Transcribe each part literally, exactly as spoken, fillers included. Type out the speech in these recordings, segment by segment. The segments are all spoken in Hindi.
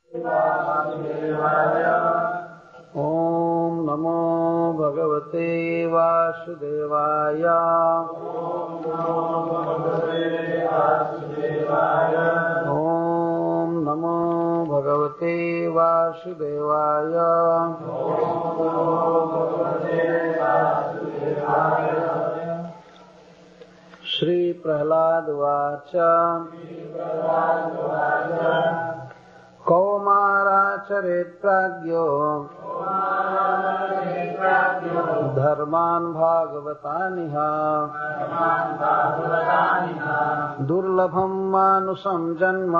ओम नमो भगवते वासुदेवाय। ओम नमो भगवते वासुदेवाय। श्री प्रहलाद उवाच। कौमाराचरेत् प्राज्ञो धर्मान् भागवतानिह दुर्लभं मानुषं जन्म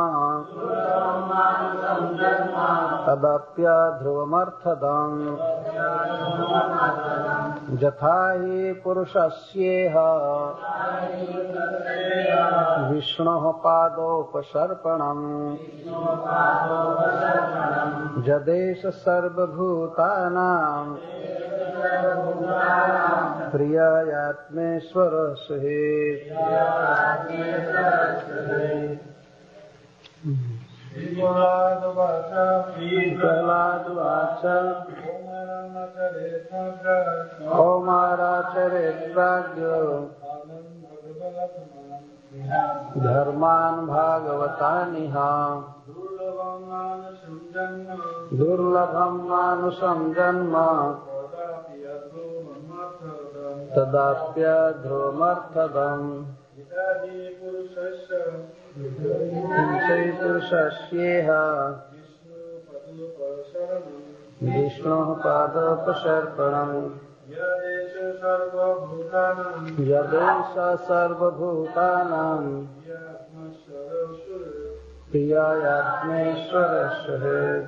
तदप्यध्रुवमर्थदम् यथा हि पुरुषस्येह विष्णोः पादोपसर्पणम् यदेष सर्वभूतानां प्रियात्मेश्वरः सुहेत्। प्रह्लादवाच कौमाराचरेत् प्राज्ञो धर्मान् भागवतानिह दुर्लभं मानुषं जन्म तदाप्यध्रुवमर्थदम् पुरुषस्येह विष्णोः पादोपसर्पणम् यदेष सर्वभूतानां प्रियात्मेश्वरः सुहेत्।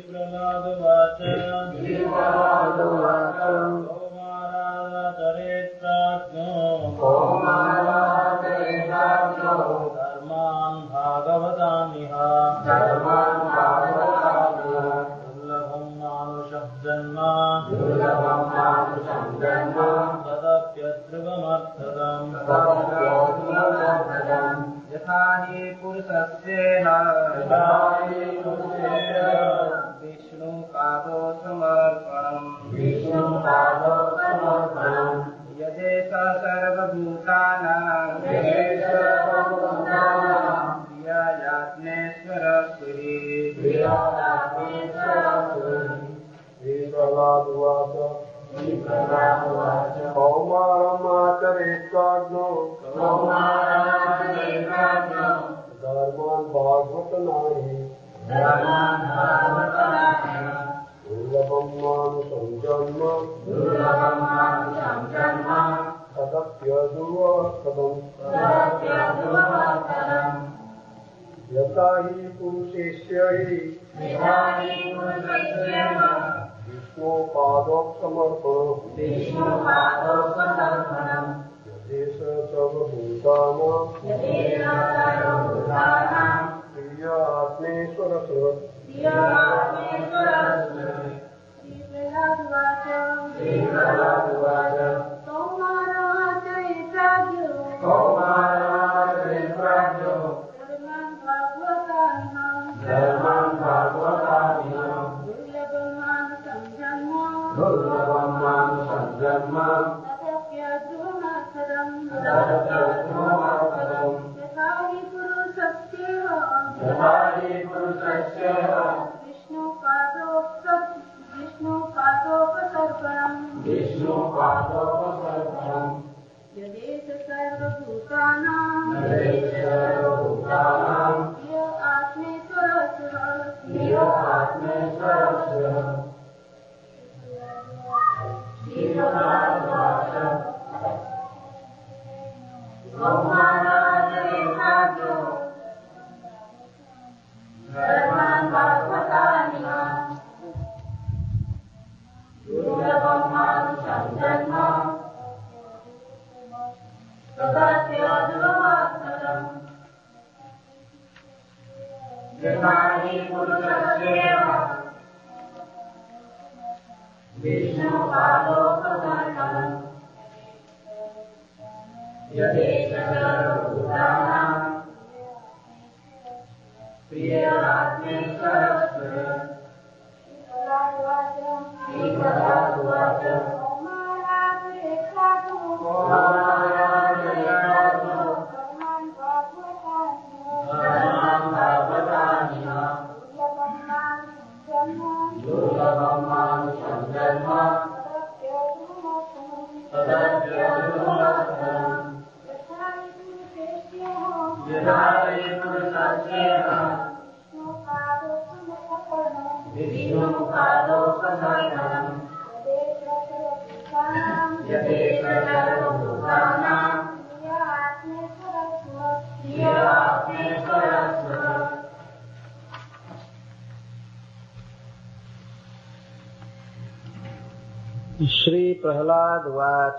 धर्मान् भागवतानिह दुर्लभं मानुषं जन्म तदप्यध्रुवमर्थदम् यथा हि पुरुषस्येह विष्णुपादो समर्पणम् यदेष सर्वभूतानां प्रियात्मेश्वरः सुहेत्। कौमारमाचरेत् प्राज्ञो धर्मान् भागवतानिह दुर्लभं मानुषं जन्म तदप्यध्रुवमर्थदम् यथा हि पुरुषस्य हि विष्णु पादोपसर्पणम् यदेष सर्वभूतानां प्रियात्मेश्वरः सुहेत्। धर्मान् भागवतानिह दुर्लभं मानुषं जन्म तदप्यध्रुवमर्थदम् यथा हि पुरुषस्येह विष्णुपादोपसर्पणम् यदेष सर्वभूतानां धर्मान् भागवतानिह दुर्लभं मानुषं जन्म तदप्यध्रुवमर्थदम् यथा हि पुरुषस्येह विष्णुपादोपसर्पणम् यदेष सर्वभूतानां प्रिय आत्मे सरस्वती श्री प्रहलाद वाच श्री प्रहलाद वाच।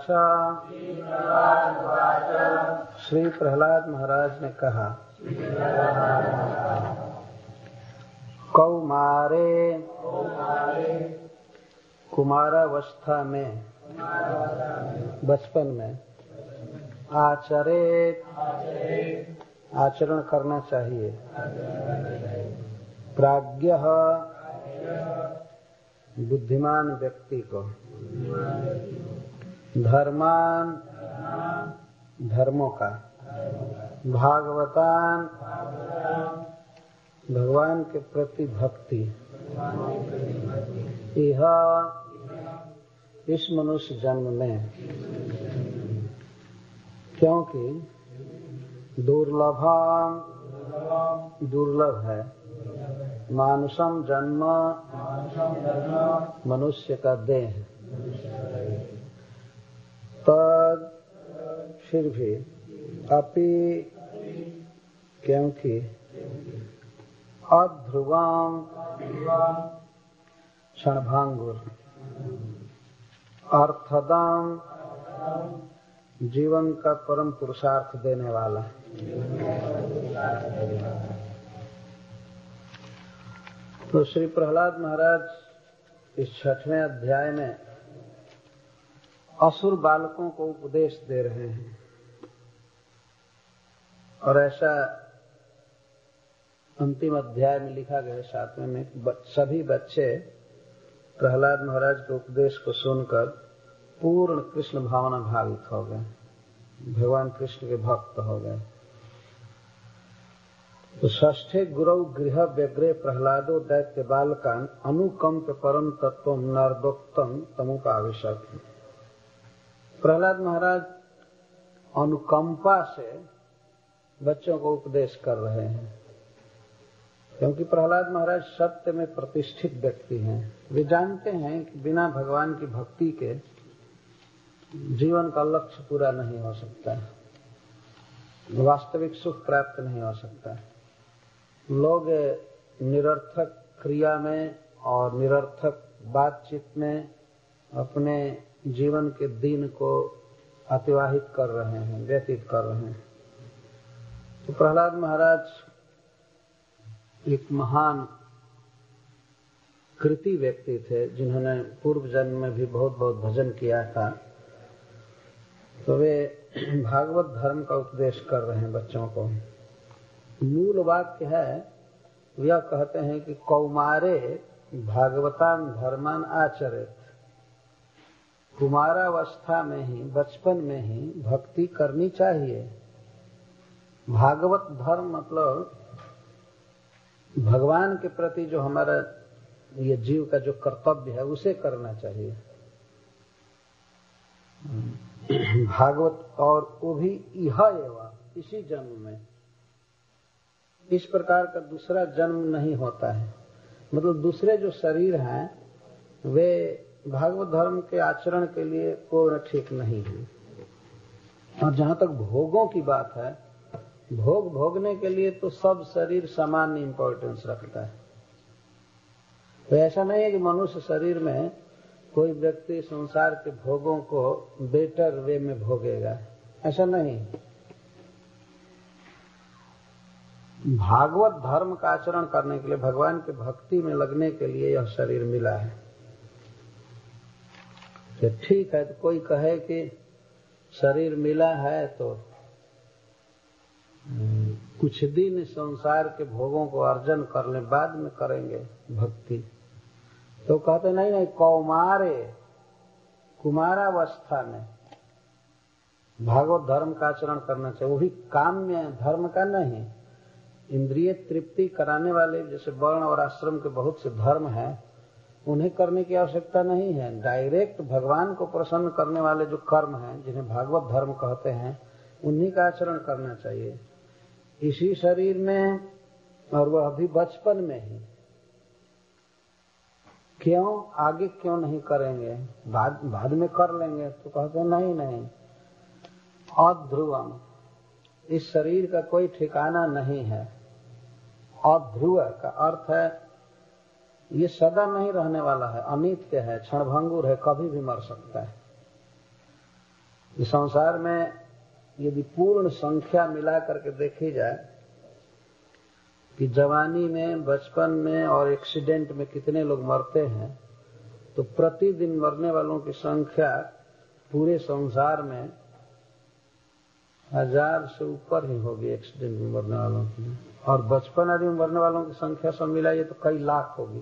श्री प्रहलाद महाराज ने कहा, कौमारे कुमारावस्था में, बचपन में, आचरित आचरण करना चाहिए। प्राज्ञ बुद्धिमान व्यक्ति को, धर्मान धर्मों का, भागवतान भगवान के प्रति भक्ति, यह इस मनुष्य जन्म में, क्योंकि दुर्लभम दुर्लभ है मानुषम जन्म, मनुष्य का देह, तद फिर भी अपि, क्योंकि अध्रुवम क्षणभंगुर, अर्थदम जीवन का परम पुरुषार्थ देने वाला। तो श्री प्रहलाद महाराज इस छठवें अध्याय में असुर बालकों को उपदेश दे रहे हैं, और ऐसा अंतिम अध्याय में लिखा गया है सातवें में, सभी बच्चे प्रहलाद महाराज के उपदेश को सुनकर पूर्ण कृष्ण भावना भावित हो गए, भगवान कृष्ण के भक्त हो गए। तो षष्ठे गुरौ गृह व्यग्रे प्रहलादो दैत्य बालकान अनुकंप परम तत्व नर्दोक्तम तमुपाविशत। प्रहलाद महाराज अनुकंपा से बच्चों को उपदेश कर रहे हैं, क्योंकि प्रहलाद महाराज सत्य में प्रतिष्ठित व्यक्ति हैं। वे जानते हैं कि बिना भगवान की भक्ति के जीवन का लक्ष्य पूरा नहीं हो सकता, वास्तविक सुख प्राप्त नहीं हो सकता। लोग निरर्थक क्रिया में और निरर्थक बातचीत में अपने जीवन के दिन को अतिवाहित कर रहे हैं, व्यतीत कर रहे हैं। तो प्रहलाद महाराज एक महान कृति व्यक्ति थे, जिन्होंने पूर्व जन्म में भी बहुत बहुत भजन किया था। तो वे भागवत धर्म का उपदेश कर रहे हैं बच्चों को। मूल वाक्य है, यह कहते हैं कि कौमारे भागवतान धर्मान आचरित, कुमारावस्था में ही, बचपन में ही भक्ति करनी चाहिए। भागवत धर्म मतलब भगवान के प्रति जो हमारा ये जीव का जो कर्तव्य है उसे करना चाहिए। भागवत, और वो भी यह एवं इसी जन्म में, इस प्रकार का दूसरा जन्म नहीं होता है। मतलब दूसरे जो शरीर हैं वे भागवत धर्म के आचरण के लिए पूर्ण ठीक नहीं है। और जहां तक भोगों की बात है, भोग भोगने के लिए तो सब शरीर समान इंपॉर्टेंस रखता है। तो ऐसा नहीं है कि मनुष्य शरीर में कोई व्यक्ति संसार के भोगों को बेटर वे में भोगेगा, ऐसा नहीं। भागवत धर्म का आचरण करने के लिए, भगवान के भक्ति में लगने के लिए यह शरीर मिला है। तो ठीक है, तो कोई कहे कि शरीर मिला है तो कुछ दिन संसार के भोगों को अर्जन कर ले, बाद में करेंगे भक्ति। तो कहते नहीं नहीं, कौमारे कुमारावस्था में भागवत धर्म का आचरण करना चाहिए, वो भी काम्य धर्म का नहीं। इंद्रिय तृप्ति कराने वाले जैसे वर्ण और आश्रम के बहुत से धर्म हैं, उन्हें करने की आवश्यकता नहीं है। डायरेक्ट भगवान को प्रसन्न करने वाले जो कर्म हैं, जिन्हें भागवत धर्म कहते हैं, उन्हीं का आचरण करना चाहिए इसी शरीर में, और वह अभी बचपन में ही। क्यों आगे क्यों नहीं करेंगे, बाद बाद में कर लेंगे? तो कहते नहीं नहीं, अध्रुवम, इस शरीर का कोई ठिकाना नहीं है। अध्रुव का अर्थ है ये सदा नहीं रहने वाला है, अनित्य है, क्षणभंगुर है, कभी भी मर सकता है। इस संसार में यदि पूर्ण संख्या मिला करके देखी जाए कि जवानी में, बचपन में और एक्सीडेंट में कितने लोग मरते हैं, तो प्रतिदिन मरने वालों की संख्या पूरे संसार में हजार से ऊपर ही होगी एक्सीडेंट में मरने वालों की, और बचपन आदि में मरने वालों की संख्या सब मिलाइए तो कई लाख होगी।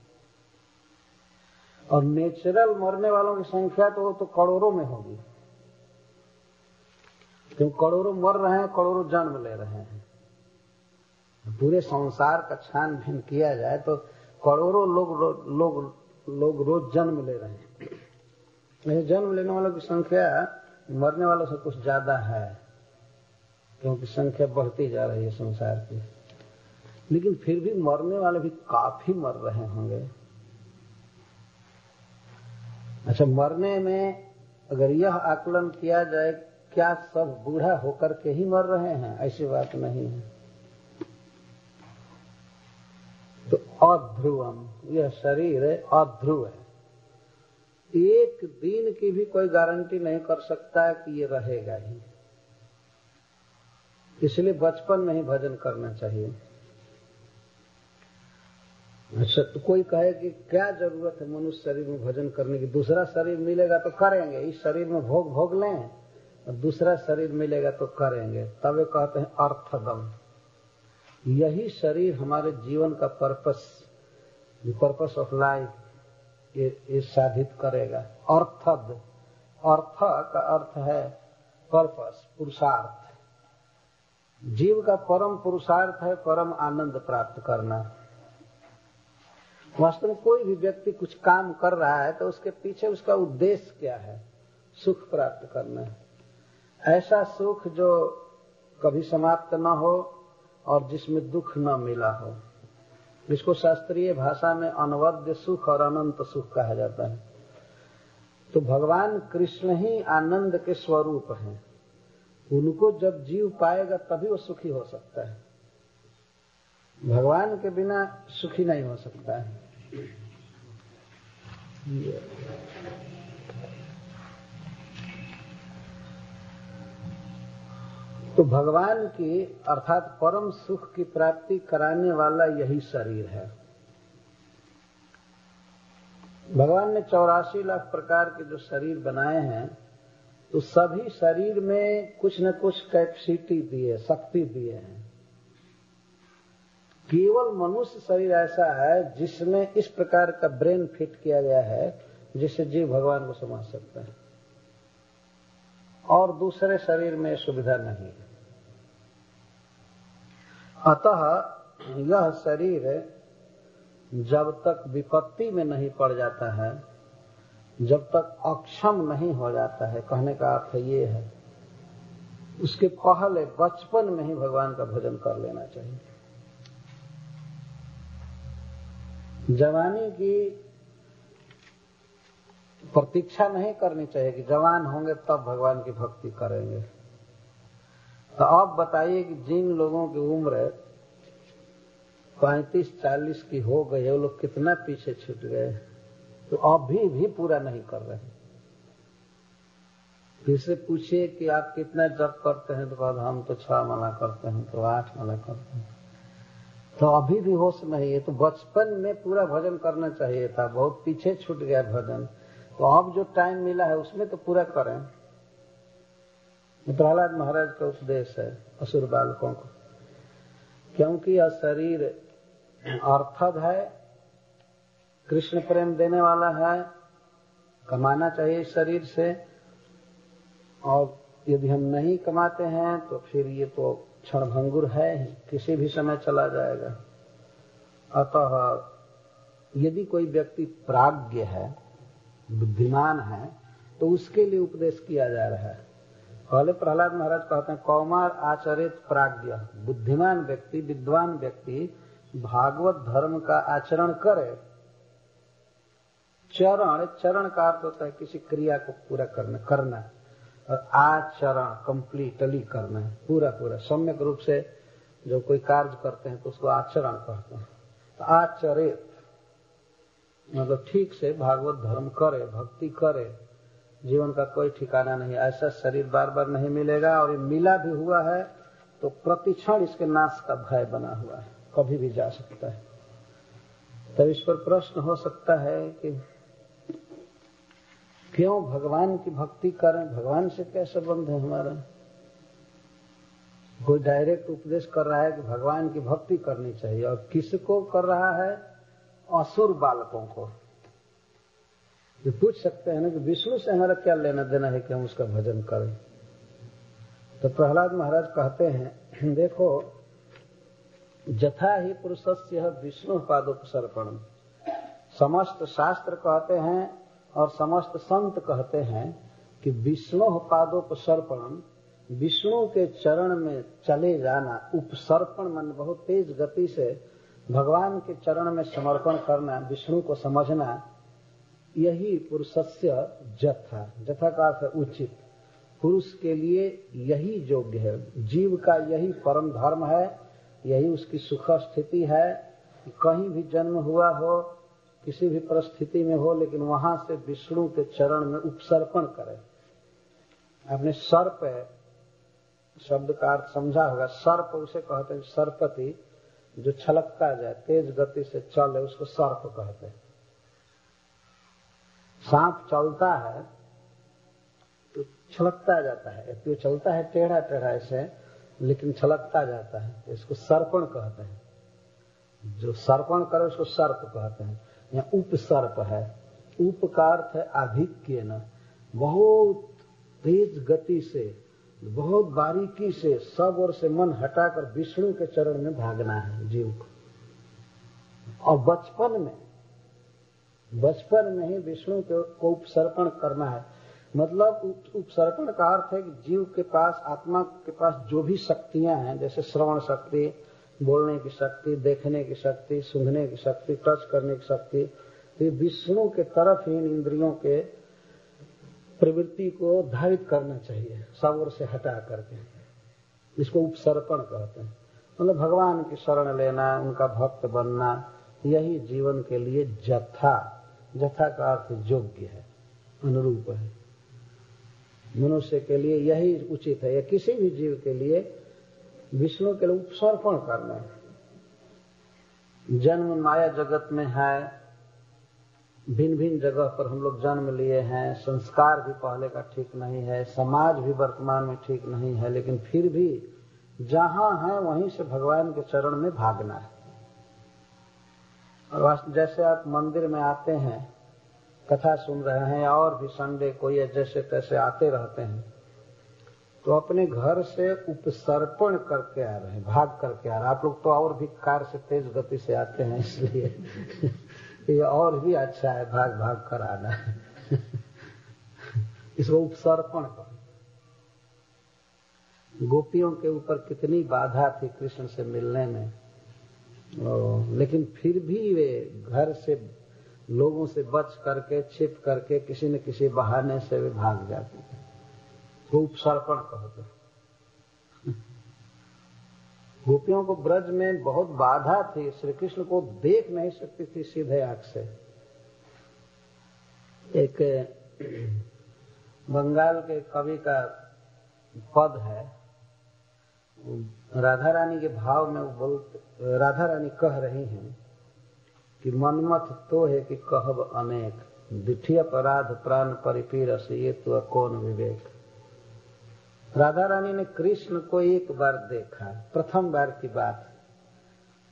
और नेचुरल मरने वालों की संख्या तो वो तो करोड़ों में होगी, क्योंकि करोड़ों मर रहे हैं, करोड़ों जन्म ले रहे हैं। पूरे संसार का छानबीन किया जाए तो करोड़ों लोग लोग लोग रोज जन्म ले रहे हैं। जन्म लेने वालों की संख्या मरने वालों से कुछ ज्यादा है, क्योंकि संख्या बढ़ती जा रही है संसार की। लेकिन फिर भी मरने वाले भी काफी मर रहे होंगे। अच्छा, मरने में अगर यह आकलन किया जाए क्या सब बूढ़ा होकर के ही मर रहे हैं, ऐसी बात नहीं है। तो अध्रुवम, यह शरीर अध्रुव है, एक दिन की भी कोई गारंटी नहीं कर सकता है कि ये रहेगा ही। इसलिए बचपन में ही भजन करना चाहिए। अच्छा, तो कोई कहे कि क्या जरूरत है मनुष्य शरीर में भजन करने की, दूसरा शरीर मिलेगा तो करेंगे, इस शरीर में भोग भोग लें और दूसरा शरीर मिलेगा तो करेंगे। तब वे कहते हैं अर्थदम, यही शरीर हमारे जीवन का पर्पस, पर्पस ऑफ लाइफ ये, ये साधित करेगा। अर्थद, अर्थ का अर्थ है पर्पस, पुरुषार्थ। जीव का परम पुरुषार्थ है परम आनंद प्राप्त करना। वास्तव में कोई भी व्यक्ति कुछ काम कर रहा है तो उसके पीछे उसका उद्देश्य क्या है? सुख प्राप्त करना है। ऐसा सुख जो कभी समाप्त न हो और जिसमें दुख न मिला हो, जिसको शास्त्रीय भाषा में अनवद्य सुख और अनंत सुख कहा जाता है। तो भगवान कृष्ण ही आनंद के स्वरूप हैं। उनको जब जीव पाएगा तभी वो सुखी हो सकता है, भगवान के बिना सुखी नहीं हो सकता है। तो भगवान की अर्थात परम सुख की प्राप्ति कराने वाला यही शरीर है। भगवान ने चौरासी लाख प्रकार के जो शरीर बनाए हैं, तो सभी शरीर में कुछ न कुछ कैपेसिटी दिए, शक्ति दिए हैं। केवल मनुष्य शरीर ऐसा है जिसमें इस प्रकार का ब्रेन फिट किया गया है जिससे जीव भगवान को समझ सकता है, और दूसरे शरीर में सुविधा नहीं है। अतः यह शरीर जब तक विपत्ति में नहीं पड़ जाता है, जब तक अक्षम नहीं हो जाता है, कहने का अर्थ ये है, उसके पहले बचपन में ही भगवान का भजन कर लेना चाहिए। जवानी की प्रतीक्षा नहीं करनी चाहिए कि जवान होंगे तब भगवान की भक्ति करेंगे। तो आप बताइए कि जिन लोगों की उम्र पैंतीस चालीस की हो गई है, वो लोग कितना पीछे छूट गए, तो अभी भी पूरा नहीं कर रहे। फिर से पूछिए कि आप कितना जप करते हैं, तो बाद हम तो छह माला करते हैं, तो आठ माला करते हैं, तो अभी भी होश नहीं है। तो बचपन में पूरा भजन करना चाहिए था, बहुत पीछे छूट गया भजन, तो अब जो टाइम मिला है उसमें तो पूरा करें। प्रहलाद महाराज का उपदेश है असुर बालकों को क्योंकि यह शरीर अर्थद है, कृष्ण प्रेम देने वाला है, कमाना चाहिए इस शरीर से, और यदि हम नहीं कमाते हैं तो फिर ये तो क्षणभंगुर है ही, किसी भी समय चला जाएगा। अतः यदि कोई व्यक्ति प्राज्ञ है, बुद्धिमान है, तो उसके लिए उपदेश किया जा रहा है। पहले प्रहलाद महाराज कहते हैं कौमार आचरित प्राज्ञ, बुद्धिमान व्यक्ति, विद्वान व्यक्ति भागवत धर्म का आचरण करे। चरण, चरण का अर्थ होता है किसी क्रिया को पूरा करना करना और आचरण कंप्लीटली करना, पूरा पूरा सम्यक रूप से जो कोई कार्य करते हैं तो उसको आचरण कहते हैं। तो आचरित मतलब ठीक से भागवत धर्म करे, भक्ति करे, जीवन का कोई ठिकाना नहीं। ऐसा शरीर बार बार नहीं मिलेगा, और ये मिला भी हुआ है तो प्रतिक्षण इसके नाश का भय बना हुआ है, कभी भी जा सकता है। तो इस पर प्रश्न हो सकता है कि क्यों भगवान की भक्ति करें, भगवान से क्या संबंध है हमारा? कोई डायरेक्ट उपदेश कर रहा है कि भगवान की भक्ति करनी चाहिए, और किसको कर रहा है? असुर बालकों को। ये पूछ सकते हैं ना कि विष्णु से हमारा क्या लेना देना है कि हम उसका भजन करें। तो प्रहलाद महाराज कहते हैं, देखो, जथा ही पुरुषस्य विष्णु पादोपसर्पणम, समस्त शास्त्र कहते हैं और समस्त संत कहते हैं कि विष्णु पादोपसर्पणम, विष्णु के चरण में चले जाना, उपसर्पण मन बहुत तेज गति से भगवान के चरण में समर्पण करना, विष्णु को समझना, यही पुरुषस्य जथा, जथा का अर्थ है उचित, पुरुष के लिए यही योग्य है, जीव का यही परम धर्म है, यही उसकी सुख स्थिति है। कहीं भी जन्म हुआ हो, किसी भी परिस्थिति में हो, लेकिन वहां से विष्णु के चरण में उपसर्पण करे। आपने सर्प शब्द का अर्थ समझा होगा। सर्प उसे कहते हैं, सर्पति जो छलकता जाए, तेज गति से चले, उसको सर्प कहते हैं। सांप चलता है तो छलकता जाता है, तो चलता है टेढ़ा टेढ़ा ऐसे, लेकिन छलकता जाता है, इसको सर्पण कहते हैं। जो सर्पण करे उसको सर्प कहते हैं। यहाँ उपसर्प है, उप का अर्थ है आधिक्य न, बहुत तेज गति से, बहुत बारीकी से, सब ओर से मन हटाकर विष्णु के चरण में भागना है जीव को। और बचपन में बचपन में ही विष्णु को उपसर्पण करना है। मतलब उपसर्पण का अर्थ है कि जीव के पास, आत्मा के पास जो भी शक्तियां हैं, जैसे श्रवण शक्ति, बोलने की शक्ति, देखने की शक्ति, सूंघने की शक्ति, टच करने की शक्ति, तो विष्णु के तरफ ही इन इंद्रियों के प्रवृत्ति को धारित करना चाहिए, सब ओर से हटा करके। इसको उपसर्पण कहते हैं। मतलब भगवान की शरण लेना, उनका भक्त बनना, यही जीवन के लिए जथा, जथा का अर्थ योग्य है, अनुरूप है। मनुष्य के लिए यही उचित है, या किसी भी जीव के लिए विष्णु के लिए उपसर्पण करना है। जन्म माया जगत में है, भिन्न भिन्न जगह पर हम लोग जन्म लिए हैं, संस्कार भी पहले का ठीक नहीं है, समाज भी वर्तमान में ठीक नहीं है, लेकिन फिर भी जहां है वहीं से भगवान के चरण में भागना है। और जैसे आप मंदिर में आते हैं, कथा सुन रहे हैं, और भी संडे कोई जैसे तैसे आते रहते हैं, तो अपने घर से उपसर्पण करके आ रहे हैं, भाग करके आ रहे हैं। आप लोग तो और भी कार से तेज गति से आते हैं, इसलिए ये और भी अच्छा है, भाग भाग कर आना है। इसको उपसर्पण कर। गोपियों के ऊपर कितनी बाधा थी कृष्ण से मिलने में, ओ, लेकिन फिर भी वे घर से, लोगों से बच करके, छिप करके, किसी न किसी बहाने से वे भाग जाते थे। वो उपसर्पण कहते। गोपियों को ब्रज में बहुत बाधा थी, श्री कृष्ण को देख नहीं सकती थी सीधे आंख से। एक बंगाल के कवि का पद है, राधा रानी के भाव में वो बोलते, राधा रानी कह रही हैं कि मनमथ तो है कि कहब अनेक, दिठी अपराध प्राण परिपीरस, ये तो कौन विवेक। राधा रानी ने कृष्ण को एक बार देखा, प्रथम बार की बात,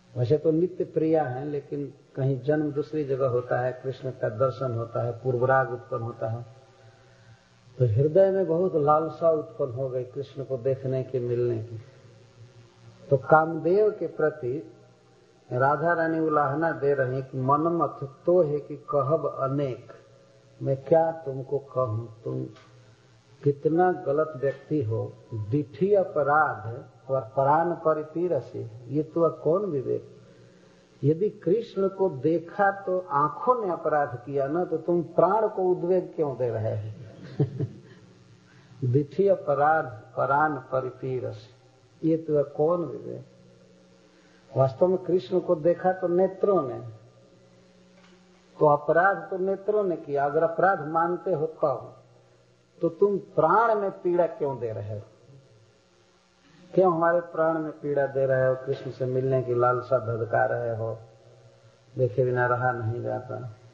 वैसे तो नित्य प्रिया है, लेकिन कहीं जन्म दूसरी जगह होता है, कृष्ण का दर्शन होता है, पूर्वराग उत्पन्न होता है, तो हृदय में बहुत लालसा उत्पन्न हो गई कृष्ण को देखने की, मिलने की। तो कामदेव के प्रति राधा रानी उलाहना दे रही कि मनम अथ तो है कि कहब अनेक, मैं क्या तुमको कहूं, तुम कितना गलत व्यक्ति हो। दिठी अपराध और प्राण परिपीरसी, ये तो कौन विवेक। यदि कृष्ण को देखा तो आंखों ने अपराध किया ना, तो तुम प्राण को उद्वेग क्यों दे रहे हैं। दिठी अपराध प्राण परिपीरसी, ये तो कौन विवेक। वास्तव में कृष्ण को देखा तो नेत्रों ने, तो अपराध तो नेत्रों ने किया। अगर अपराध मानते हो तब तो तुम प्राण में पीड़ा क्यों दे रहे हो, क्यों हमारे प्राण में पीड़ा दे रहे हो, कृष्ण से मिलने की लालसा धधका रहे हो, देखे बिना रहा नहीं जाता।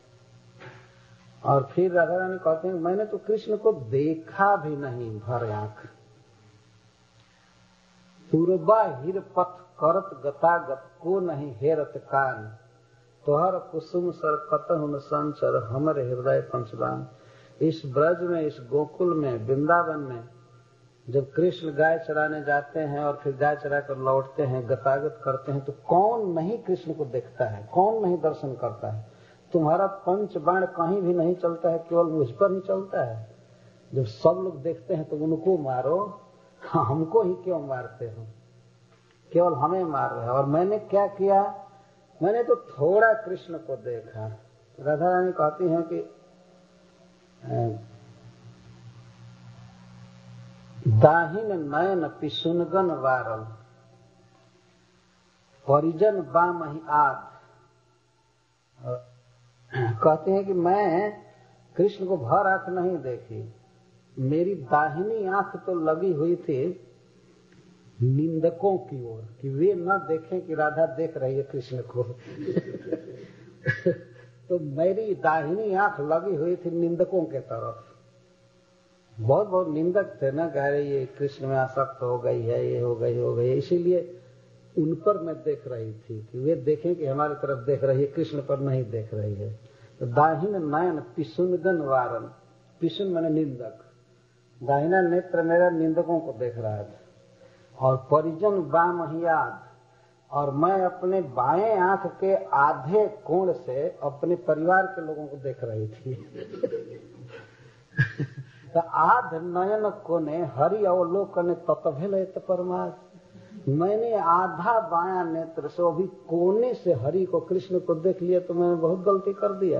और फिर राधा रानी कहते हैं मैंने तो कृष्ण को देखा भी नहीं भर आंख। पूर्वा हिर पथ करत गतागत को नहीं हेरत कान, तोहर कुसुम सर कतहुन संचर हमरे हृदय पंचदान। इस ब्रज में, इस गोकुल में, वृंदावन में जब कृष्ण गाय चराने जाते हैं और फिर गाय चरा कर लौटते हैं, गतागत करते हैं, तो कौन नहीं कृष्ण को देखता है, कौन नहीं दर्शन करता है। तुम्हारा पंच बाण कहीं भी नहीं चलता है, केवल मुझ पर ही चलता है। जब सब लोग देखते हैं तो उनको मारो, हमको ही क्यों मारते हो, केवल हमें मार रहे हो। और मैंने क्या किया, मैंने तो थोड़ा कृष्ण को देखा। राधा रानी कहती हैं कि दाहिन नयन पिसुनगन वारल, परिजन बामहि आद। कहते हैं कि मैं कृष्ण को भर आंख नहीं देखी, मेरी दाहिनी आंख तो लगी हुई थी निंदकों की ओर, कि वे न देखें कि राधा देख रही है कृष्ण को। तो मेरी दाहिनी आंख लगी हुई थी निंदकों के तरफ। बहुत बहुत निंदक थे ना, कह रहे ये कृष्ण में आसक्त हो गई है, ये हो गई हो गई, इसीलिए उन पर मैं देख रही थी कि वे देखें कि हमारी तरफ देख रही है, कृष्ण पर नहीं देख रही है। तो दाहिन नयन पिसुनगन वारन, पिसुन मैंने निंदक, दाहिना नेत्र मेरा निंदकों को देख रहा था। और परिजन बामहियाद, और मैं अपने बाएं आंख के आधे कोण से अपने परिवार के लोगों को देख रही थी। तो आध नयन कोने हरि अवलोकन तत्भेलयत परमार्थ, मैंने आधा बायां नेत्र से अभी कोने से हरि को, कृष्ण को देख लिया, तो मैंने बहुत गलती कर दिया।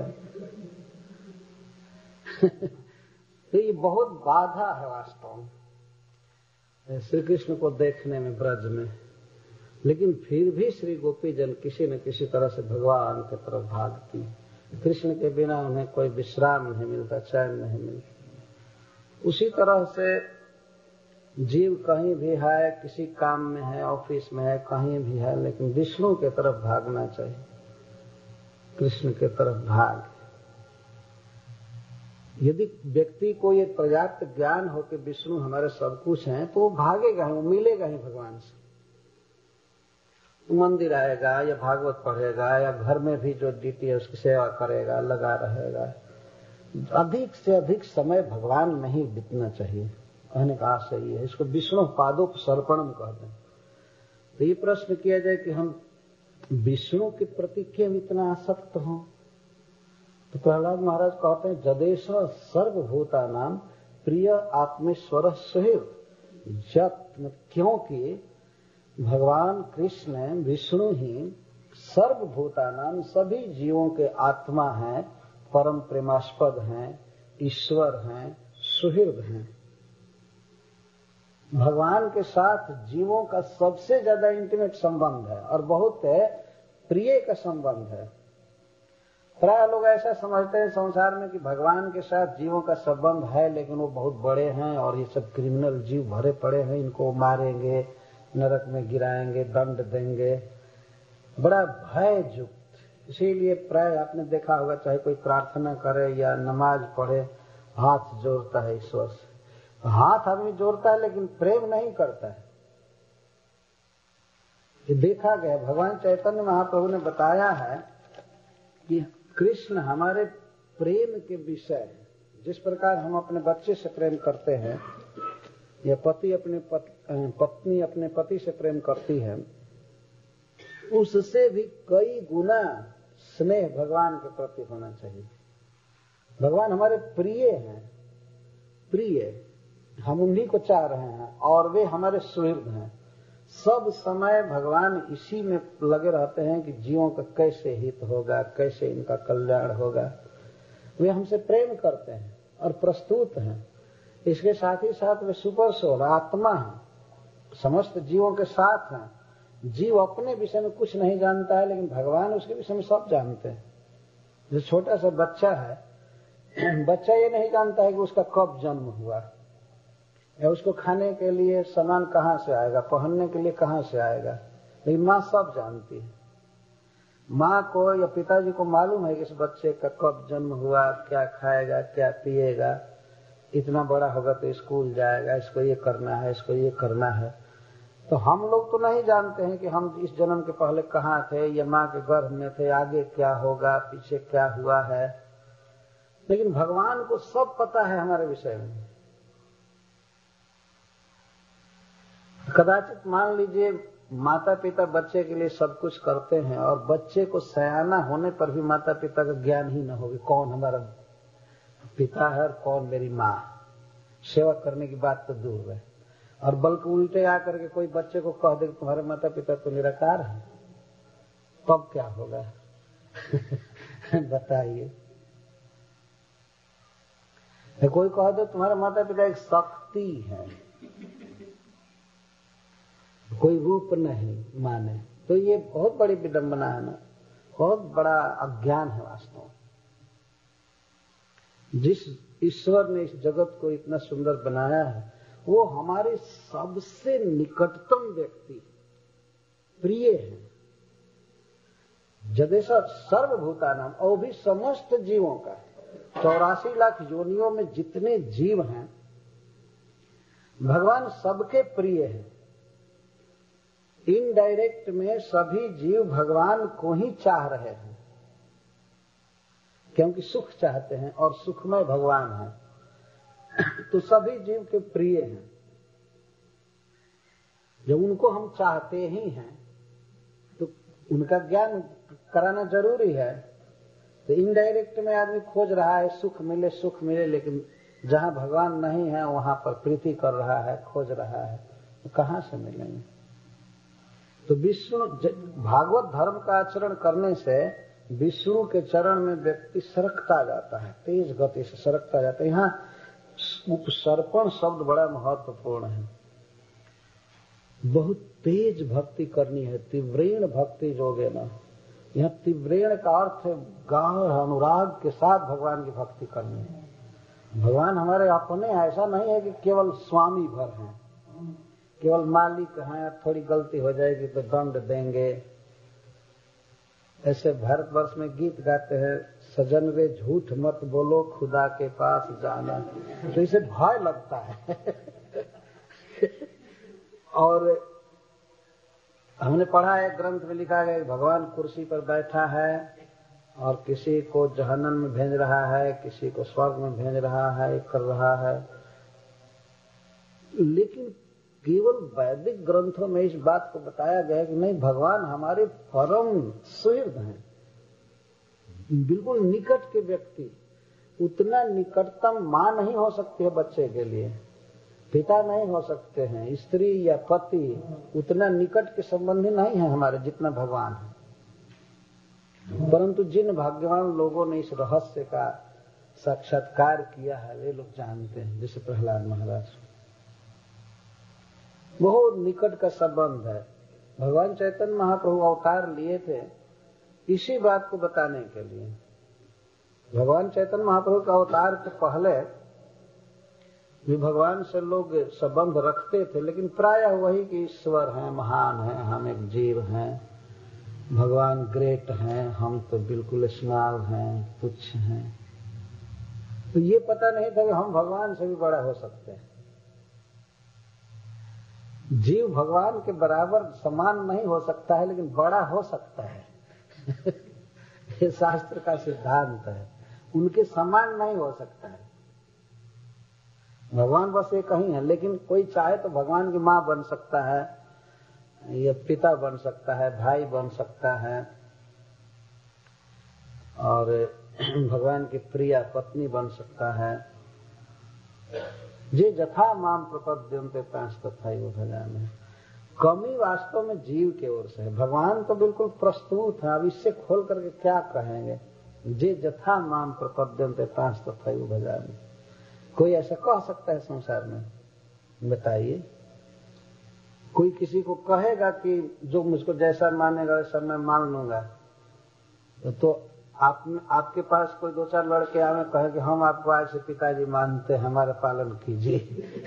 तो ये बहुत बाधा है वास्तव में श्री कृष्ण को देखने में ब्रज में। लेकिन फिर भी श्री गोपी जन किसी न किसी तरह से भगवान की तरफ भागती। कृष्ण के बिना उन्हें कोई विश्राम नहीं मिलता, चैन नहीं मिलता। उसी तरह से जीव कहीं भी है, किसी काम में है, ऑफिस में है, कहीं भी है, लेकिन विष्णु के तरफ भागना चाहिए, कृष्ण के तरफ भाग। यदि व्यक्ति को ये पर्याप्त ज्ञान हो कि विष्णु हमारे सब कुछ हैं, तो वो भागेगा ही, वो मिलेगा ही भगवान से। मंदिर आएगा या भागवत पढ़ेगा या घर में भी जो ड्यूटी है उसकी सेवा करेगा, लगा रहेगा। अधिक से अधिक समय भगवान में ही बीतना चाहिए, कहने का आशय ये है। इसको विष्णु पादोपसर्पणम कहते हैं। तो ये प्रश्न किया जाए कि हम विष्णु के प्रति क्यों इतना आसक्त हों, तो प्रहलाद महाराज कहते हैं जदेश सर्वभूतानां प्रिय आत्मेश्वर सुहृद जत, क्योंकि भगवान कृष्ण विष्णु ही सर्वभूतानां सभी जीवों के आत्मा हैं, परम प्रेमास्पद हैं, ईश्वर हैं, सुहृद हैं। भगवान के साथ जीवों का सबसे ज्यादा इंटीमेट संबंध है और बहुत प्रिय का संबंध है। प्राय लोग ऐसा समझते हैं संसार में कि भगवान के साथ जीवों का संबंध है, लेकिन वो बहुत बड़े हैं और ये सब क्रिमिनल जीव भरे पड़े हैं, इनको मारेंगे, नरक में गिराएंगे, दंड देंगे, बड़ा भय युक्त। इसीलिए प्राय आपने देखा होगा, चाहे कोई प्रार्थना करे या नमाज पढ़े, हाथ जोड़ता है ईश्वर से। हाथ आदमी जोड़ता है लेकिन प्रेम नहीं करता है। ये देखा गया, भगवान चैतन्य महाप्रभु ने बताया है कि कृष्ण हमारे प्रेम के विषय है। जिस प्रकार हम अपने बच्चे से प्रेम करते हैं या पति अपने पत, पत्नी अपने पति से प्रेम करती है, उससे भी कई गुना स्नेह भगवान के प्रति होना चाहिए। भगवान हमारे प्रिय हैं, प्रिय, हम उन्हीं को चाह रहे हैं और वे हमारे सुहृद हैं। सब समय भगवान इसी में लगे रहते हैं कि जीवों का कैसे हित होगा, कैसे इनका कल्याण होगा। वे हमसे प्रेम करते हैं और प्रस्तुत हैं। इसके साथ ही साथ वे सुपर सोल आत्मा हैं, समस्त जीवों के साथ हैं। जीव अपने विषय में कुछ नहीं जानता है, लेकिन भगवान उसके विषय में सब जानते हैं। जो छोटा सा बच्चा है, बच्चा ये नहीं जानता है कि उसका कब जन्म हुआ, या उसको खाने के लिए सामान कहाँ से आएगा, पहनने के लिए कहाँ से आएगा, लेकिन माँ सब जानती है। माँ को या पिताजी को मालूम है कि इस बच्चे का कब जन्म हुआ, क्या खाएगा, क्या पिएगा, इतना बड़ा होगा तो स्कूल जाएगा, इसको ये करना है, इसको ये करना है। तो हम लोग तो नहीं जानते हैं कि हम इस जन्म के पहले कहाँ थे, या माँ के गर्भ में थे, आगे क्या होगा, पीछे क्या हुआ है, लेकिन भगवान को सब पता है हमारे विषय में। कदाचित मान लीजिए माता पिता बच्चे के लिए सब कुछ करते हैं और बच्चे को सयाना होने पर भी माता पिता का ज्ञान ही न हो कि कौन हमारा पिता है और कौन मेरी माँ। सेवा करने की बात तो दूर है, और बल्कि उल्टे आकर के कोई बच्चे को कह दे कि तुम्हारे माता पिता तो निराकार है, तब क्या होगा? बताइए। कोई कह दे तुम्हारे माता पिता एक शक्ति है, कोई रूप नहीं माने, तो ये बहुत बड़ी विडंबना है ना, बहुत बड़ा अज्ञान है वास्तव में। जिस ईश्वर ने इस जगत को इतना सुंदर बनाया है, वो हमारे सबसे निकटतम व्यक्ति, प्रिय है। जदेशा सर्वभूतानाम, और भी समस्त जीवों का, चौरासी लाख योनियों में जितने जीव हैं, भगवान सबके प्रिय हैं। इनडायरेक्ट में सभी जीव भगवान को ही चाह रहे हैं, क्योंकि सुख चाहते हैं और सुखमय भगवान है, तो सभी जीव के प्रिय हैं। जब उनको हम चाहते ही हैं तो उनका ज्ञान कराना जरूरी है। तो इनडायरेक्ट में आदमी खोज रहा है सुख मिले सुख मिले, लेकिन जहां भगवान नहीं है वहां पर प्रीति कर रहा है, खोज रहा है, तो कहां से मिलेंगे? तो विष्णु भागवत धर्म का आचरण करने से विष्णु के चरण में व्यक्ति सरकता जाता है, तेज गति से सरकता जाता है। यहाँ उपसर्पण शब्द बड़ा महत्वपूर्ण है। बहुत तेज भक्ति करनी है, तीव्रेण भक्ति जोगे न। यहाँ तीव्रेण का अर्थ है गाढ़ अनुराग के साथ भगवान की भक्ति करनी है। भगवान हमारे अपने, ऐसा नहीं है कि केवल स्वामी भर हैं, केवल मालिक हैं, थोड़ी गलती हो जाएगी तो दंड देंगे। ऐसे भारतवर्ष में गीत गाते हैं, सजन रे झूठ मत बोलो खुदा के पास जाना, तो इसे भय लगता है। और हमने पढ़ा है, ग्रंथ में लिखा गया भगवान कुर्सी पर बैठा है और किसी को जहन्नम में भेज रहा है, किसी को स्वर्ग में भेज रहा है, कर रहा है। लेकिन केवल वैदिक ग्रंथों में इस बात को बताया गया कि नहीं, भगवान हमारे परम सुहृद हैं, बिल्कुल निकट के व्यक्ति। उतना निकटतम माँ नहीं हो सकती है बच्चे के लिए, पिता नहीं हो सकते हैं, स्त्री या पति उतना निकट के संबंधी नहीं है हमारे जितना भगवान है। परंतु जिन भाग्यवान लोगों ने इस रहस्य का साक्षात्कार किया है वे लोग जानते हैं, जैसे प्रहलाद महाराज। बहुत निकट का संबंध है। भगवान चैतन्य महाप्रभु अवतार लिए थे इसी बात को बताने के लिए। भगवान चैतन्य महाप्रभु के अवतार के पहले भी भगवान से लोग संबंध रखते थे, लेकिन प्रायः वही कि ईश्वर हैं, महान हैं, हम एक जीव हैं, भगवान ग्रेट हैं, हम तो बिल्कुल स्मॉल हैं, तुच्छ हैं। तो ये पता नहीं था कि हम भगवान से भी बड़ा हो सकते हैं। जीव भगवान के बराबर समान नहीं हो सकता है, लेकिन बड़ा हो सकता है। ये शास्त्र का सिद्धांत है। उनके समान नहीं हो सकता है। भगवान बस एक ही है, लेकिन कोई चाहे तो भगवान की माँ बन सकता है, या पिता बन सकता है, भाई बन सकता है, और भगवान की प्रिया पत्नी बन सकता है। जे जथा माम प्रपद्यन्ते तांस तथैव भजामि। कमी वास्तव में जीव के ओर से है। भगवान तो बिल्कुल प्रस्तुत है। अब इससे खोल करके क्या कहेंगे? जे जथा माम प्रपद्यन्ते तांस तथैव भजामि। कोई ऐसा कह सकता है संसार में? बताइए। कोई किसी को कहेगा कि जो मुझको जैसा मानेगा वैसा मैं मान लूंगा, तो आप आपके पास कोई दो चार लड़के आए कहे कि हम आपको आज से पिताजी मानते हैं, हमारा पालन कीजिए।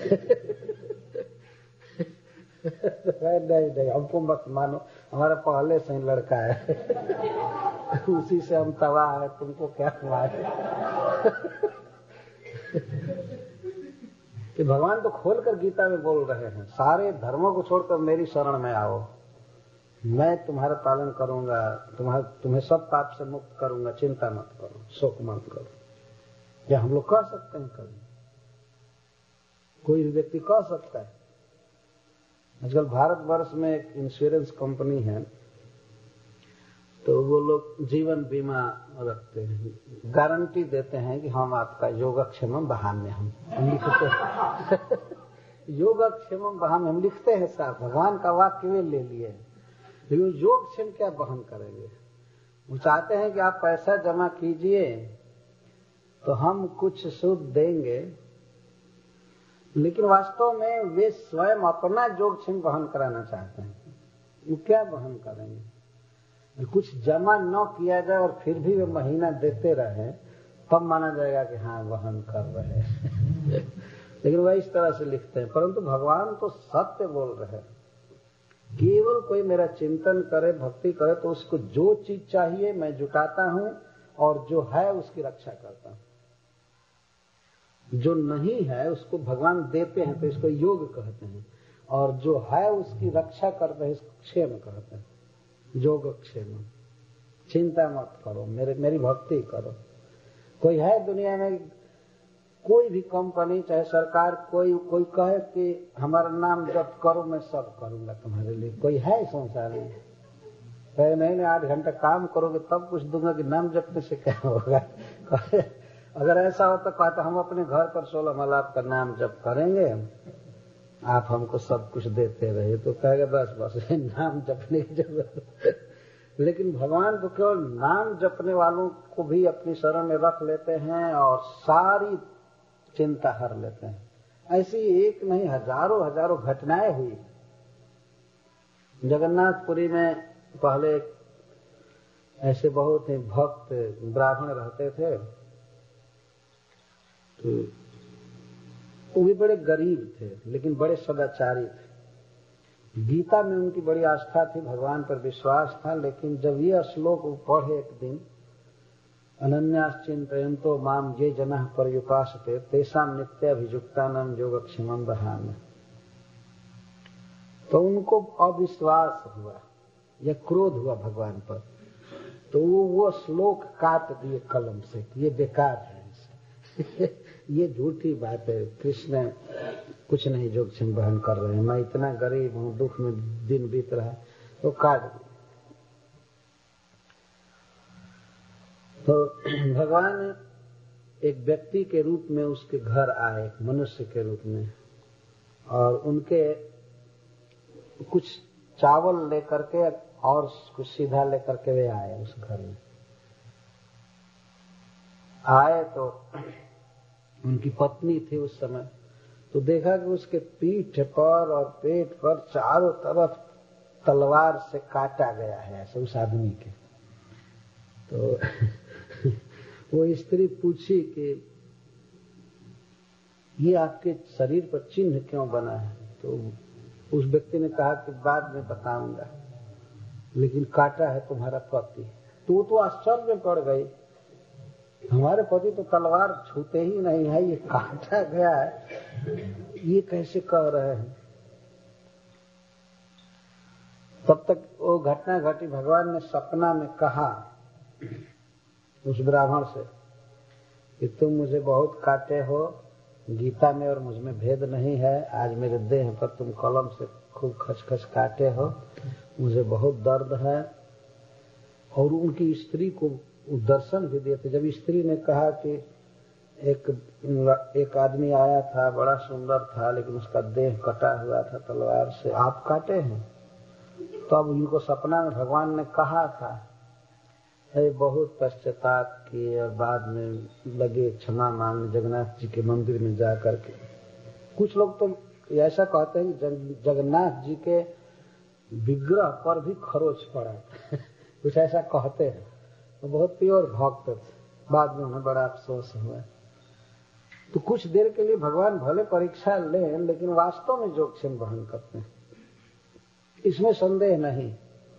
नहीं नहीं, हमको मत मानो, हमारा पहले से ही लड़का है। उसी से हम तबाह है, तुमको क्या मारे। कि भगवान तो खोलकर गीता में बोल रहे हैं, सारे धर्मों को छोड़कर मेरी शरण में आओ, मैं तुम्हारा पालन करूंगा, तुम्हारा तुम्हें सब पाप से मुक्त करूंगा, चिंता मत करो, शोक मत करो। क्या हम लोग कह सकते हैं? कभी कोई भी व्यक्ति कह सकता है? आजकल भारतवर्ष में एक इंश्योरेंस कंपनी है, तो वो लोग जीवन बीमा रखते हैं, गारंटी देते हैं कि हम आपका योगक्षेमम बहाम्य हम लिखते हैं। योगक्षेमम बहाम्य हम लिखते हैं साहब, भगवान का वाक्य वे ले लिए, लेकिन योगक्षेम क्या बहन करेंगे? वो चाहते हैं कि आप पैसा जमा कीजिए तो हम कुछ सूद देंगे, लेकिन वास्तव में वे स्वयं अपना योगक्षेम बहन कराना चाहते हैं। वो क्या बहन करेंगे? कुछ जमा न किया जाए और फिर भी वे महीना देते रहे, तब माना जाएगा कि हाँ वहन कर रहे हैं। लेकिन वह इस तरह से लिखते हैं। परंतु भगवान तो सत्य बोल रहे हैं। केवल कोई मेरा चिंतन करे, भक्ति करे, तो उसको जो चीज चाहिए मैं जुटाता हूं, और जो है उसकी रक्षा करता हूं। जो नहीं है उसको भगवान देते हैं, तो इसको योग कहते हैं, और जो है उसकी रक्षा करते हैं, इसको क्षेम कहते हैं। योगक्षेम। चिंता मत करो, मेरे मेरी भक्ति करो। कोई है दुनिया में, कोई भी कंपनी चाहे सरकार, कोई कोई कहे कि हमारा नाम जप करो, मैं सब करूंगा तुम्हारे लिए? कोई है संसार में? पहले महीने आठ घंटा काम करोगे तब कुछ दूंगा कि नाम जपने से क्या होगा? अगर ऐसा हो तो कहता हम अपने घर पर सोलह माला आपका नाम जप करेंगे, आप हमको सब कुछ देते रहे, तो कहेगा बस बस नाम जपने की जरूरत। लेकिन भगवान तो केवल नाम जपने वालों को भी अपनी शरण में रख लेते हैं और सारी चिंता हर लेते हैं। ऐसी एक नहीं हजारों हजारों घटनाएं हुई। जगन्नाथपुरी में पहले ऐसे बहुत ही भक्त ब्राह्मण रहते थे, तो वो भी बड़े गरीब थे लेकिन बड़े सदाचारी थे। गीता में उनकी बड़ी आस्था थी, भगवान पर विश्वास था, लेकिन जब ये श्लोक वो पढ़े एक दिन, अनन्याश्चिन्तयन्तो माम ये जनः पर्युपासते तेषां नित्याभियुक्तानां योगक्षेमं वहामि, तो उनको अविश्वास हुआ या क्रोध हुआ भगवान पर, तो वो वो श्लोक काट दिए कलम से, ये बेकार है। ये झूठी बात है, कृष्ण कुछ नहीं योगक्षेम बहन कर रहे हैं, मैं इतना गरीब हूँ, दुख में दिन बीत रहा है, तो काट दिया। तो भगवान एक व्यक्ति के रूप में उसके घर आए, मनुष्य के रूप में, और उनके कुछ चावल लेकर के और कुछ सीधा लेकर के वे आए उस घर में। आए तो उनकी पत्नी थी उस समय, तो देखा कि उसके पीठ पर और पेट पर चारों तरफ तलवार से काटा गया है ऐसे उस आदमी के। तो वो स्त्री पूछी कि ये आपके शरीर पर चिन्ह क्यों बना है? तो उस व्यक्ति ने कहा कि बाद में बताऊंगा, लेकिन काटा है तुम्हारा पति। तो तो आश्चर्य पड़ गई, हमारे पति तो तलवार छूते ही नहीं है, ये काटा गया है, ये कैसे कह रहे हैं? तब तक वो घटना घटी, भगवान ने सपना में कहा उस ब्राह्मण से कि तुम मुझे बहुत काटे हो गीता में और मुझ में भेद नहीं है, आज मेरे देह पर तुम कलम से खूब खचखच काटे हो, मुझे बहुत दर्द है। और उनकी स्त्री को दर्शन भी दिए थे। जब स्त्री ने कहा कि एक एक आदमी आया था, बड़ा सुंदर था, लेकिन उसका देह कटा हुआ था तलवार से, आप काटे हैं, तो अब उनको सपना में भगवान ने कहा था, है बहुत पश्चाताप किए और बाद में लगे क्षमा मांगने जगन्नाथ जी के मंदिर में जा करके। कुछ लोग तो ऐसा कहते हैं कि जगन्नाथ जी के विग्रह पर भी खरोच पड़ा कुछ ऐसा कहते हैं। तो बहुत प्योर भक्त थे, बाद में उन्हें बड़ा अफसोस हुआ। तो कुछ देर के लिए भगवान भले परीक्षा लें, लेकिन वास्तव में जोखिम वहन करते हैं, इसमें संदेह नहीं,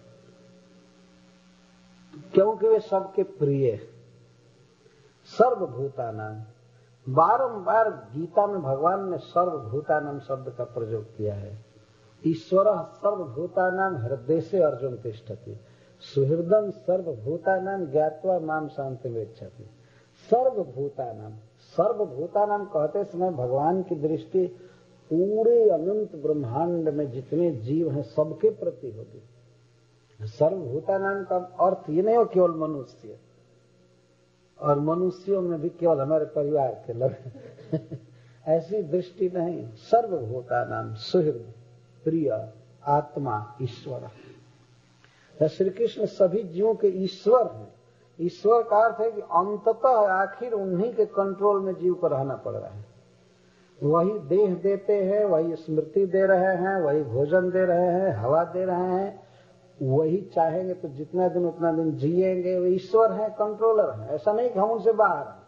क्योंकि वे सबके प्रिय। सर्वभूतानाम, बारंबार गीता में भगवान ने सर्वभूतानाम शब्द का प्रयोग किया है। ईश्वर सर्वभूतानाम हृदय से अर्जुन तिष्ठति, सुहृदम सर्वभूतानाम ज्ञात्वा माम शांति वेक्षति। सर्वभूतानाम, सर्वभूतानाम कहते समय भगवान की दृष्टि पूरे अनंत ब्रह्मांड में जितने जीव हैं सबके प्रति होगी। सर्वभूतानाम का अर्थ ये नहीं हो केवल मनुष्य, और मनुष्यों में भी केवल हमारे परिवार के लोग ऐसी दृष्टि नहीं। सर्वभूतानाम सुहृद, प्रिय, आत्मा, ईश्वर। श्री कृष्ण सभी जीवों के ईश्वर हैं। ईश्वर का अर्थ है कि अंततः आखिर उन्हीं के कंट्रोल में जीव को रहना पड़ रहा है। वही देह देते हैं, वही स्मृति दे रहे हैं, वही भोजन दे रहे हैं, हवा दे रहे हैं, वही चाहेंगे तो जितना दिन उतना दिन जिएंगे। वे ईश्वर हैं, कंट्रोलर हैं। ऐसा नहीं कि हम उनसे बाहर हैं,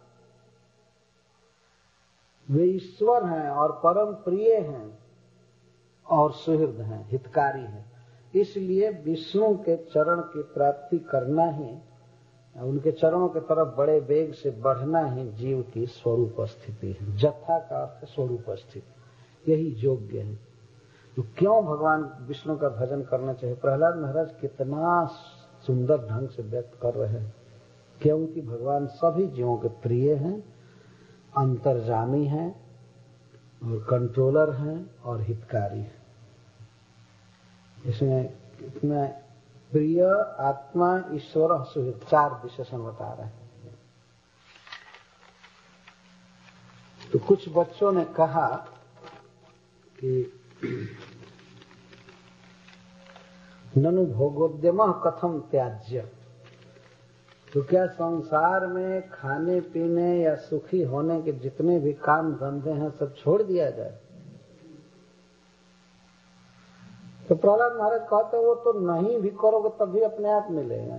वे ईश्वर हैं और परम प्रिय हैं और सुहृद हैं, हितकारी हैं। इसलिए विष्णु के चरण की प्राप्ति करना ही, उनके चरणों की तरफ बड़े वेग से बढ़ना ही जीव की स्वरूप स्थिति है। जथा का अर्थ स्वरूप स्थिति, यही योग्य है। तो क्यों भगवान विष्णु का भजन करना चाहिए? प्रहलाद महाराज कितना सुंदर ढंग से व्यक्त कर रहे हैं, क्योंकि भगवान सभी जीवों के प्रिय हैं, अंतर्जामी हैं और कंट्रोलर हैं और हितकारी हैं। इसमें इतना प्रिय, आत्मा, ईश्वर, सुहृद, चार विशेषण बता रहे हैं। तो कुछ बच्चों ने कहा कि ननु भोगोद्यम कथम त्याज्य, तो क्या संसार में खाने पीने या सुखी होने के जितने भी काम धंधे हैं सब छोड़ दिया जाए? तो प्रहलाद महाराज कहते वो तो नहीं भी करोगे तब भी अपने आप मिलेगा।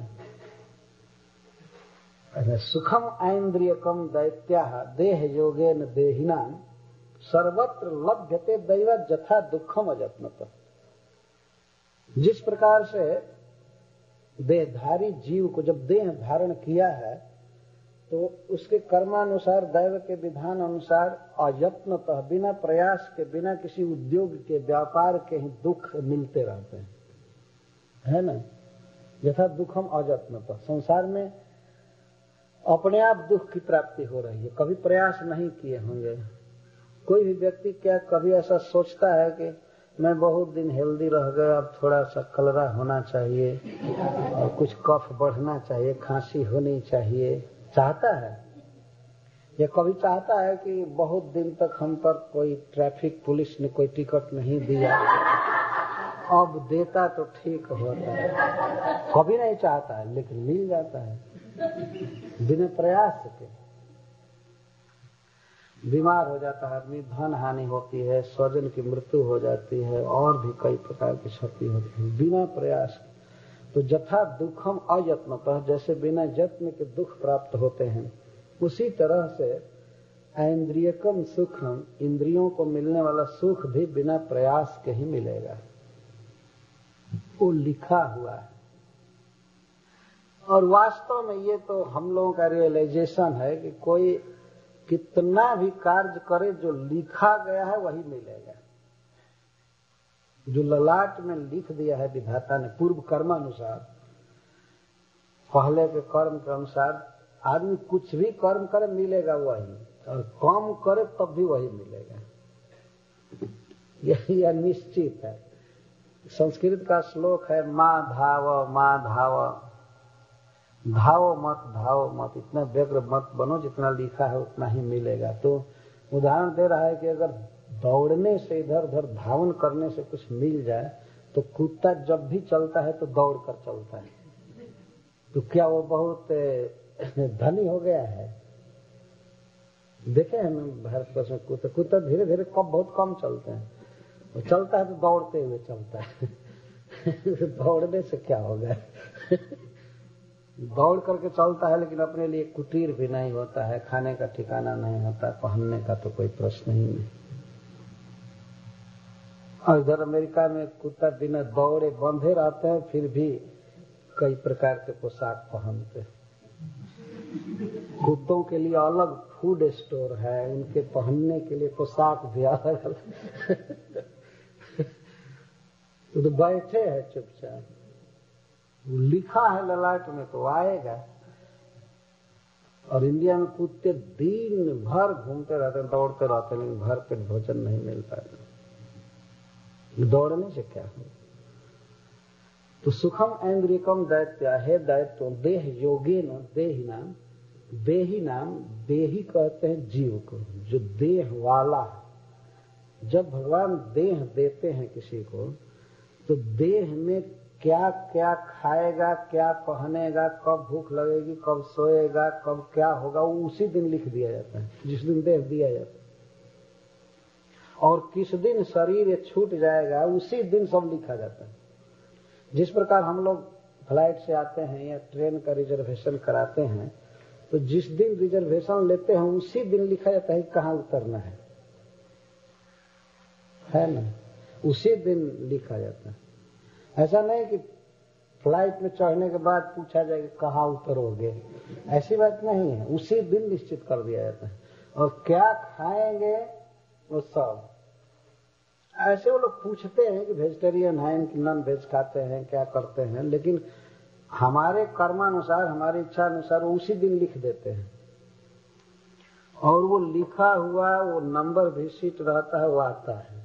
सुखम ऐन्द्रियकम दैत्या देह योगेन देहिना सर्वत्र लभ्यते दैव जथा दुखम अजत्नत। जिस प्रकार से देहधारी जीव को जब देह धारण किया है तो उसके कर्मानुसार, दैव के विधान अनुसार अयत्नतः, बिना प्रयास के, बिना किसी उद्योग के, व्यापार के ही दुख मिलते रहते हैं, है ना। यथा दुखम अयत्नतः, संसार में अपने आप दुख की प्राप्ति हो रही है, कभी प्रयास नहीं किए होंगे। कोई भी व्यक्ति क्या कभी ऐसा सोचता है कि मैं बहुत दिन हेल्दी रह गया, अब थोड़ा सा कलरा होना चाहिए और कुछ कफ बढ़ना चाहिए, खांसी होनी चाहिए, चाहता है? या कभी चाहता है कि बहुत दिन तक हम पर कोई ट्रैफिक पुलिस ने कोई टिकट नहीं दिया, अब देता तो ठीक होता है? कभी नहीं चाहता है, लेकिन मिल जाता है बिना प्रयास के। बीमार हो जाता है आदमी, धन हानि होती है, स्वजन की मृत्यु हो जाती है, और भी कई प्रकार की क्षति होती है बिना प्रयास। तो जथा दुखम अयत्नतः, जैसे बिना यत्न के दुख प्राप्त होते हैं, उसी तरह से ऐन्द्रियकम सुखम, इंद्रियों को मिलने वाला सुख भी बिना प्रयास के ही मिलेगा। वो लिखा हुआ है। और वास्तव में ये तो हम लोगों का रियलाइजेशन है कि कोई कितना भी कार्य करे, जो लिखा गया है वही मिलेगा। जो ललाट में लिख दिया है विधाता ने पूर्व कर्मानुसार, पहले के कर्म के अनुसार आदमी कुछ भी कर्म करे मिलेगा वही, और कम करे तब भी वही मिलेगा, यही यह निश्चित है। संस्कृत का श्लोक है माँ धाव माँ धाव, धावो मत धावो मत, इतना व्यग्र मत बनो, जितना लिखा है उतना ही मिलेगा। तो उदाहरण दे रहा है कि अगर दौड़ने से, इधर उधर धावन करने से कुछ मिल जाए तो कुत्ता जब भी चलता है तो दौड़ कर चलता है, तो क्या वो बहुत धनी हो गया है? देखे हैं ना भारतवर्ष में कुत्ता कुत्ता धीरे धीरे कब बहुत कम चलते हैं, वो चलता है तो दौड़ते हुए चलता है दौड़ने से क्या होगा दौड़ करके चलता है, लेकिन अपने लिए कुटीर भी नहीं होता है, खाने का ठिकाना नहीं होता, पहनने का तो कोई प्रश्न ही नहीं। और इधर अमेरिका में कुत्ता बिना दौड़े बंधे रहते हैं, फिर भी कई प्रकार के पोशाक पहनते हैं। कुत्तों के लिए अलग फूड स्टोर है, उनके पहनने के लिए पोशाक भी अलग अलग तो बैठे हैं चुपचाप, लिखा है ललाट में तो आएगा। और इंडिया में कुत्ते दिन भर घूमते रहते हैं, दौड़ते रहते हैं, लेकिन भर पेट भोजन नहीं मिल पाता। दौड़ने से क्या हो? तो सुखम ऐन्द्रियकम दैत्य है, दैत्य देह योगे न देही नाम, देही नाम, देही कहते हैं जीव को, जो देह वाला है। जब भगवान देह देते हैं किसी को, तो देह में क्या क्या खाएगा, क्या पहनेगा, कब भूख लगेगी, कब सोएगा, कब क्या होगा, वो उसी दिन लिख दिया जाता है, जिस दिन देह दिया जाता है। और किस दिन शरीर ये छूट जाएगा, उसी दिन सब लिखा जाता है। जिस प्रकार हम लोग फ्लाइट से आते हैं या ट्रेन का रिजर्वेशन कराते हैं, तो जिस दिन रिजर्वेशन लेते हैं उसी दिन लिखा जाता है कहाँ उतरना है, है ना? उसी दिन लिखा जाता है। ऐसा नहीं कि फ्लाइट में चढ़ने के बाद पूछा जाएगा कहाँ उतरोगे, ऐसी बात नहीं है, उसी दिन निश्चित कर दिया जाता है। और क्या खाएंगे वो सब ऐसे वो लोग पूछते हैं कि वेजिटेरियन हैं कि नॉन वेज खाते हैं, क्या करते हैं, लेकिन हमारे कर्मानुसार, हमारी इच्छा अनुसार वो उसी दिन लिख देते हैं। और वो लिखा हुआ वो नंबर भी सीट रहता है, वो आता है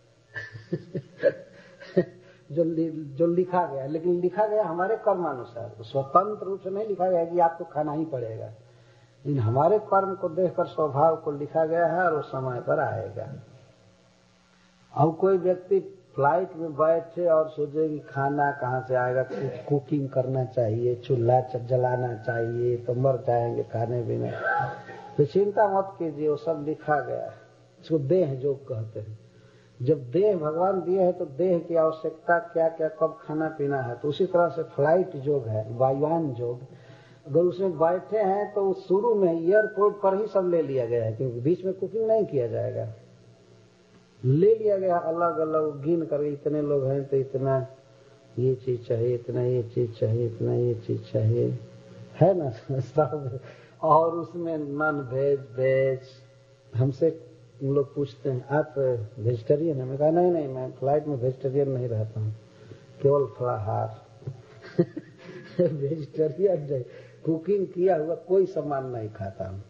जो लि, जो लिखा गया, लेकिन लिखा गया हमारे कर्मानुसार, तो स्वतंत्र रूप से नहीं लिखा गया कि आपको खाना ही पड़ेगा, लेकिन हमारे कर्म को देखकर स्वभाव को लिखा गया है और वो समय पर आएगा। अब कोई व्यक्ति फ्लाइट में बैठे और सोचे कि खाना कहाँ से आएगा, कुछ कुकिंग करना चाहिए, चूल्हा जलाना चाहिए, तो मर जाएंगे खाने बिना, तो चिंता मत कीजिए, वो सब लिखा गया है। इसको देह योग कहते हैं। जब देह भगवान दिए है तो देह की आवश्यकता क्या क्या कब खाना पीना है, तो उसी तरह से फ्लाइट योग है, वायुयान योग। अगर उसमें बैठे हैं तो शुरू में एयरपोर्ट पर ही सब ले लिया गया है, क्योंकि बीच में कुकिंग नहीं किया जाएगा, ले लिया गया अलग अलग गिन कर, इतने लोग हैं तो इतना ये चीज चाहिए, इतना ये चीज चाहिए, इतना ये चीज चाहिए, है ना सब। और उसमें नॉन वेज वेज, हमसे लोग पूछते हैं आप वेजिटेरियन है? मैं कहा नहीं नहीं, मैं फ्लाइट में वेजिटेरियन नहीं रहता हूँ, केवल फलाहार वेजिटेरियन नहीं, कुकिंग किया हुआ कोई सामान नहीं खाता हूँ।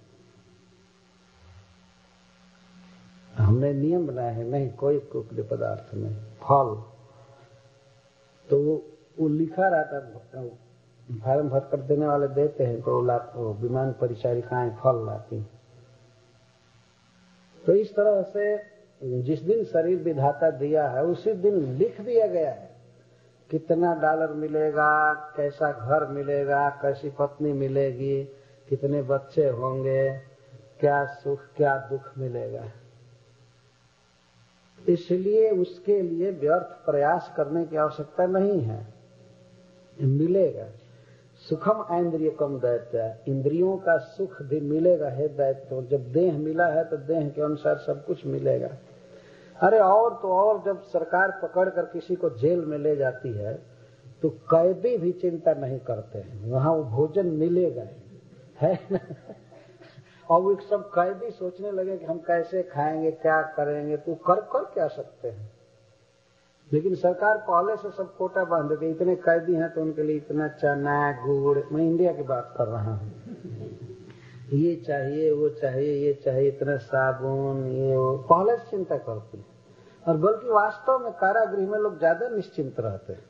हमने नियम बनाया है, नहीं कोई कुकड पदार्थ नहीं, फल। तो वो, वो लिखा रहता है, फार्म भर कर देने वाले देते हैं, तो वो विमान परिचारिकाएं फल लाती। तो इस तरह से जिस दिन शरीर विधाता दिया है उसी दिन लिख दिया गया है कितना डॉलर मिलेगा, कैसा घर मिलेगा, कैसी पत्नी मिलेगी, कितने बच्चे होंगे, क्या सुख क्या दुख मिलेगा। इसलिए उसके लिए व्यर्थ प्रयास करने की आवश्यकता नहीं है, मिलेगा। सुखम ऐन्द्रियकम दैत्य, इंद्रियों का सुख भी मिलेगा है दैत्य। जब देह मिला है तो देह के अनुसार सब कुछ मिलेगा। अरे और तो और, जब सरकार पकड़ कर किसी को जेल में ले जाती है तो कैदी भी चिंता नहीं करते हैं, वहां वो भोजन मिलेगा है ना। और वो सब कैदी सोचने लगे कि हम कैसे खाएंगे, क्या करेंगे, तो कर कर क्या सकते हैं। लेकिन सरकार पहले से सब कोटा बांध देती, इतने कैदी हैं तो उनके लिए इतना चना गुड़, मैं इंडिया की बात कर रहा हूँ, ये चाहिए वो चाहिए ये चाहिए, इतना साबुन ये वो, पहले से चिंता करती है। और बल्कि वास्तव में कारागृह में लोग ज्यादा निश्चिंत रहते हैं।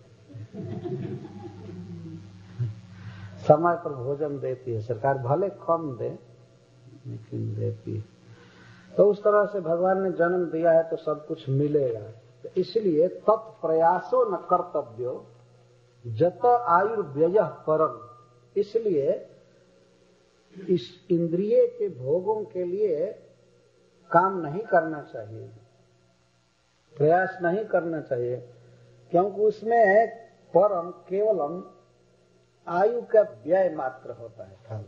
समय पर भोजन देती है सरकार, भले कम दे लेकिन देती है। तो उस तरह से भगवान ने जन्म दिया है तो सब कुछ मिलेगा। तो इसलिए तत्प्रयासो न कर्तव्यो जत आयुर्व्यय परम, इसलिए इस इंद्रिय के भोगों के लिए काम नहीं करना चाहिए, प्रयास नहीं करना चाहिए, क्योंकि उसमें परम केवलम आयु का व्यय मात्र होता है। फालतू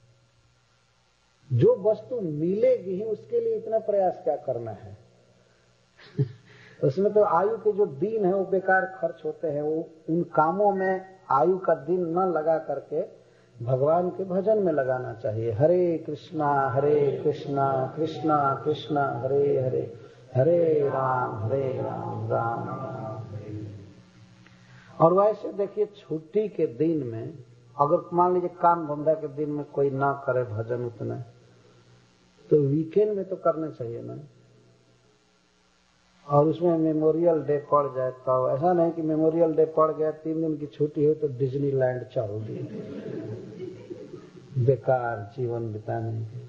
जो वस्तु मिलेगी ही उसके लिए इतना प्रयास क्या करना है। उसमें तो आयु के जो दिन है वो बेकार खर्च होते हैं। वो उन कामों में आयु का दिन न लगा करके भगवान के भजन में लगाना चाहिए। हरे कृष्णा हरे कृष्णा कृष्णा कृष्णा हरे हरे, हरे राम हरे राम राम राम हरे। और वैसे देखिए छुट्टी के दिन में अगर मान लीजिए काम धंधा के दिन में कोई ना करे भजन उतना, तो वीकेंड में तो करना चाहिए ना। और उसमें मेमोरियल डे पड़ जाए तो ऐसा नहीं कि मेमोरियल डे पड़ गया तीन दिन की छुट्टी हो तो डिज्नीलैंड चल दी, बेकार जीवन बिताने के।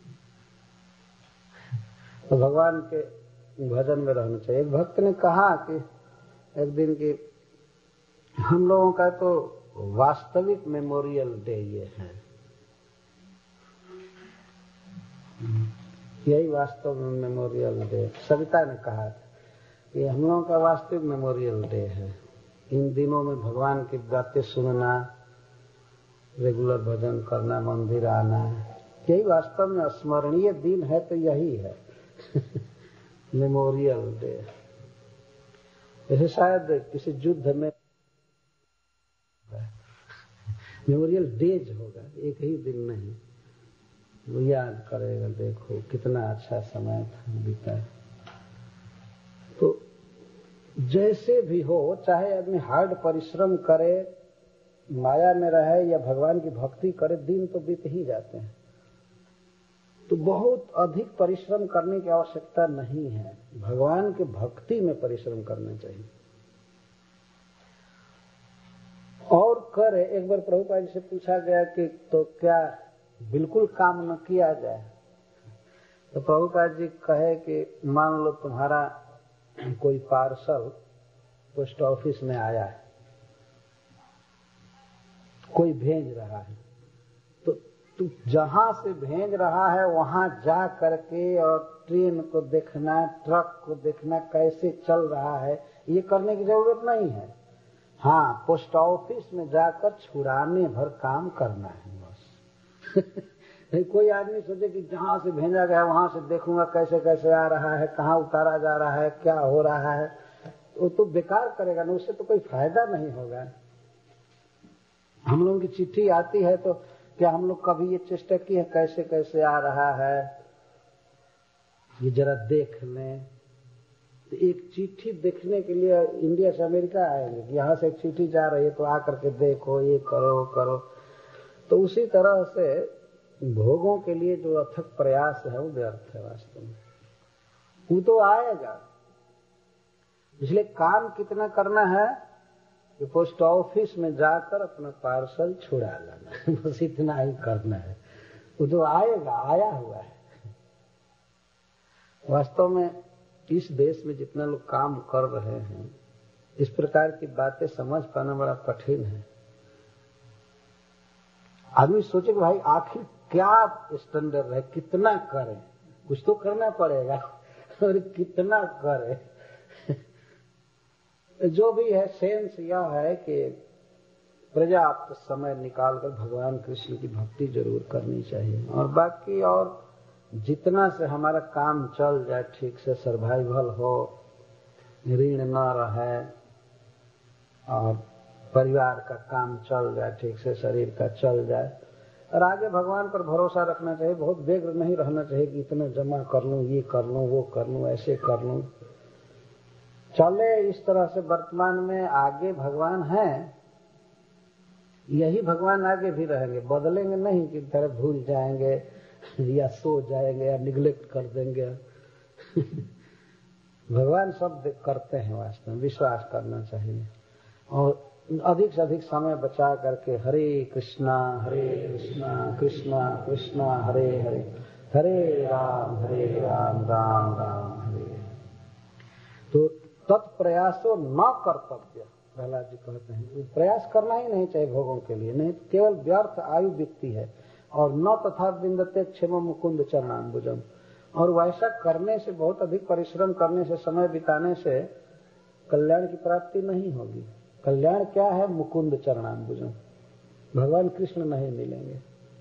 तो भगवान के भजन में रहना चाहिए। एक भक्त ने कहा कि एक दिन की हम लोगों का तो वास्तविक मेमोरियल डे ये है, यही वास्तव में मेमोरियल डे। सविता ने कहा था कि हम लोगों का वास्तविक मेमोरियल डे है। इन दिनों में भगवान की बातें सुनना, रेगुलर भजन करना, मंदिर आना, यही वास्तव में स्मरणीय दिन है। तो यही है मेमोरियल डे। जैसे शायद किसी युद्ध में मेमोरियल डेज होगा, एक ही दिन नहीं, वो याद करेगा देखो कितना अच्छा समय था बीता। तो जैसे भी हो, चाहे आदमी हार्ड परिश्रम करे, माया में रहे या भगवान की भक्ति करे, दिन तो बीत ही जाते हैं। तो बहुत अधिक परिश्रम करने की आवश्यकता नहीं है, भगवान के भक्ति में परिश्रम करना चाहिए। और करे, एक बार प्रभुपाद जी से पूछा गया कि तो क्या बिल्कुल काम न किया जाए? तो प्रभुपाद जी कहे कि मान लो तुम्हारा कोई पार्सल पोस्ट ऑफिस में आया है, कोई भेज रहा है, तो तू जहां से भेज रहा है वहां जा करके और ट्रेन को देखना, ट्रक को देखना कैसे चल रहा है, ये करने की जरूरत नहीं है। हाँ, पोस्ट ऑफिस में जाकर छुड़ाने भर काम करना है बस। कोई आदमी सोचे कि जहां से भेजा गया वहां से देखूंगा कैसे कैसे आ रहा है, कहाँ उतारा जा रहा है, क्या हो रहा है, वो तो बेकार करेगा ना, उससे तो कोई फायदा नहीं होगा। हम लोगों की चिट्ठी आती है तो क्या हम लोग कभी ये चेष्टा की है कैसे कैसे आ रहा है, ये जरा देख लें। एक चिट्ठी देखने के लिए इंडिया से अमेरिका आएंगे, यहाँ से एक चिट्ठी जा रही है तो आकर के देखो, ये करो वो करो। तो उसी तरह से भोगों के लिए जो अथक प्रयास है वो व्यर्थ है वास्तव में। वो तो आएगा, इसलिए काम कितना करना है कि पोस्ट ऑफिस में जाकर अपना पार्सल छुड़ा लाना, बस इतना ही करना है। वो तो आएगा, आया हुआ है। वास्तव में इस देश में जितना लोग काम कर रहे हैं, इस प्रकार की बातें समझ पाना बड़ा कठिन है। आदमी सोचे कि भाई आखिर क्या स्टैंडर्ड है, कितना करें, कुछ तो करना पड़ेगा और कितना करें। जो भी है, सेंस यह है कि पर्याप्त समय निकालकर भगवान कृष्ण की भक्ति जरूर करनी चाहिए। और बाकी और जितना से हमारा काम चल जाए, ठीक से सर्वाइवल हो, ऋण न रहे और परिवार का काम चल जाए, ठीक से शरीर का चल जाए, और आगे भगवान पर भरोसा रखना चाहिए। बहुत व्यग्र नहीं रहना चाहिए कि इतना जमा कर लूं, ये कर लूं, वो कर लूं, ऐसे कर लूं। चले इस तरह से वर्तमान में, आगे भगवान हैं, यही भगवान आगे भी रहेंगे, बदलेंगे नहीं कि तरह भूल जाएंगे या सो जाएंगे या निग्लेक्ट कर देंगे। भगवान सब करते हैं, वास्तव में विश्वास करना चाहिए और अधिक से अधिक समय बचा करके हरे कृष्णा हरे कृष्णा कृष्णा कृष्णा हरे हरे, हरे राम हरे राम राम राम हरे। तो तत्प्रयासो न कर्तव्य, प्रहलाद जी कहते हैं प्रयास करना ही नहीं चाहिए भोगों के लिए, नहीं केवल व्यर्थ आयु बीतती है। और न तथा विंदते क्षेम मुकुंद चरणाम्बुजम, और वैसा करने से, बहुत अधिक परिश्रम करने से, समय बिताने से कल्याण की प्राप्ति नहीं होगी। कल्याण क्या है? मुकुंद चरणाम्बुजम, भगवान कृष्ण नहीं मिलेंगे।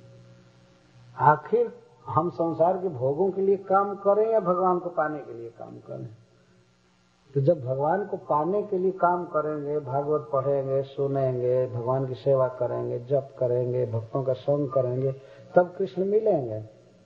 आखिर हम संसार के भोगों के लिए काम करें या भगवान को पाने के लिए काम करें? तो जब भगवान को पाने के लिए काम करेंगे, भागवत पढ़ेंगे, सुनेंगे, भगवान की सेवा करेंगे, जप करेंगे, भक्तों का संग करेंगे, तब कृष्ण मिलेंगे।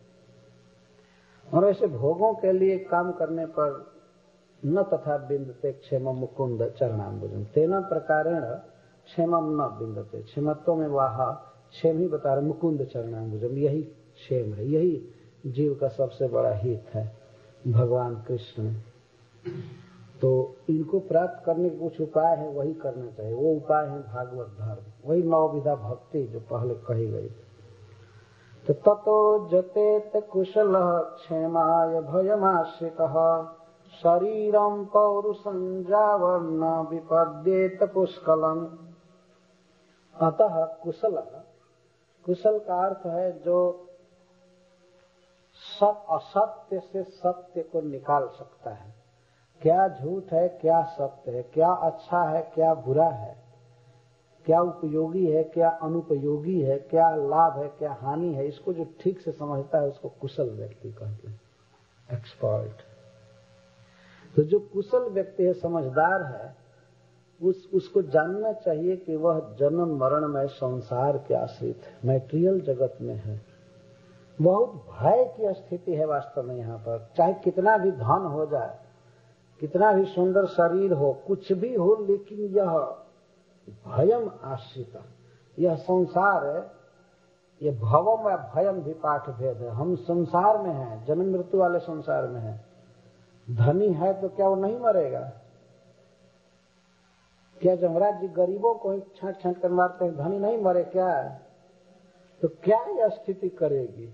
और ऐसे भोगों के लिए काम करने पर न तथा बिंदते क्षेम मुकुंद चरणाम्बुजम, तेना प्रकारेण क्षेमम न बिंदते, क्षेमत्व में वाह क्षेम ही बता रहे, मुकुंद चरणाम्बुजम, यही क्षेम है, यही जीव का सबसे बड़ा हित है, भगवान कृष्ण। तो इनको प्राप्त करने के कुछ उपाय है, वही करना चाहिए। वो उपाय है भागवत धर्म, वही नौ विधा भक्ति जो पहले कही गई। तो ततो जतेत कुशल क्षेमाय भयमाश्रितः शरीरम पौरुषं जावन्न विपद्येत पुष्कलम्। अतः कुशल, कुशल का अर्थ है जो सब असत्य से सत्य को निकाल सकता है। क्या झूठ है, क्या सत्य है, क्या अच्छा है, क्या बुरा है, क्या उपयोगी है, क्या अनुपयोगी है, क्या लाभ है, क्या हानि है, इसको जो ठीक से समझता है उसको कुशल व्यक्ति कहते हैं, एक्सपर्ट। तो जो कुशल व्यक्ति है, समझदार है, उस उसको जानना चाहिए कि वह जन्म मरण में संसार के आश्रित है, मैटेरियल जगत में है। बहुत भय की स्थिति है वास्तव में यहाँ पर। चाहे कितना भी धन हो जाए, कितना भी सुंदर शरीर हो, कुछ भी हो, लेकिन यह भयम आश्रित, यह संसार है, यह भवम या भयम भी पाठ भेद है। हम संसार में हैं, जन्म मृत्यु वाले संसार में हैं। धनी है तो क्या वो नहीं मरेगा? क्या जमराज जी गरीबों को ही छांट छांट कर मारते हैं, धनी नहीं मरे क्या? तो क्या यह स्थिति करेगी?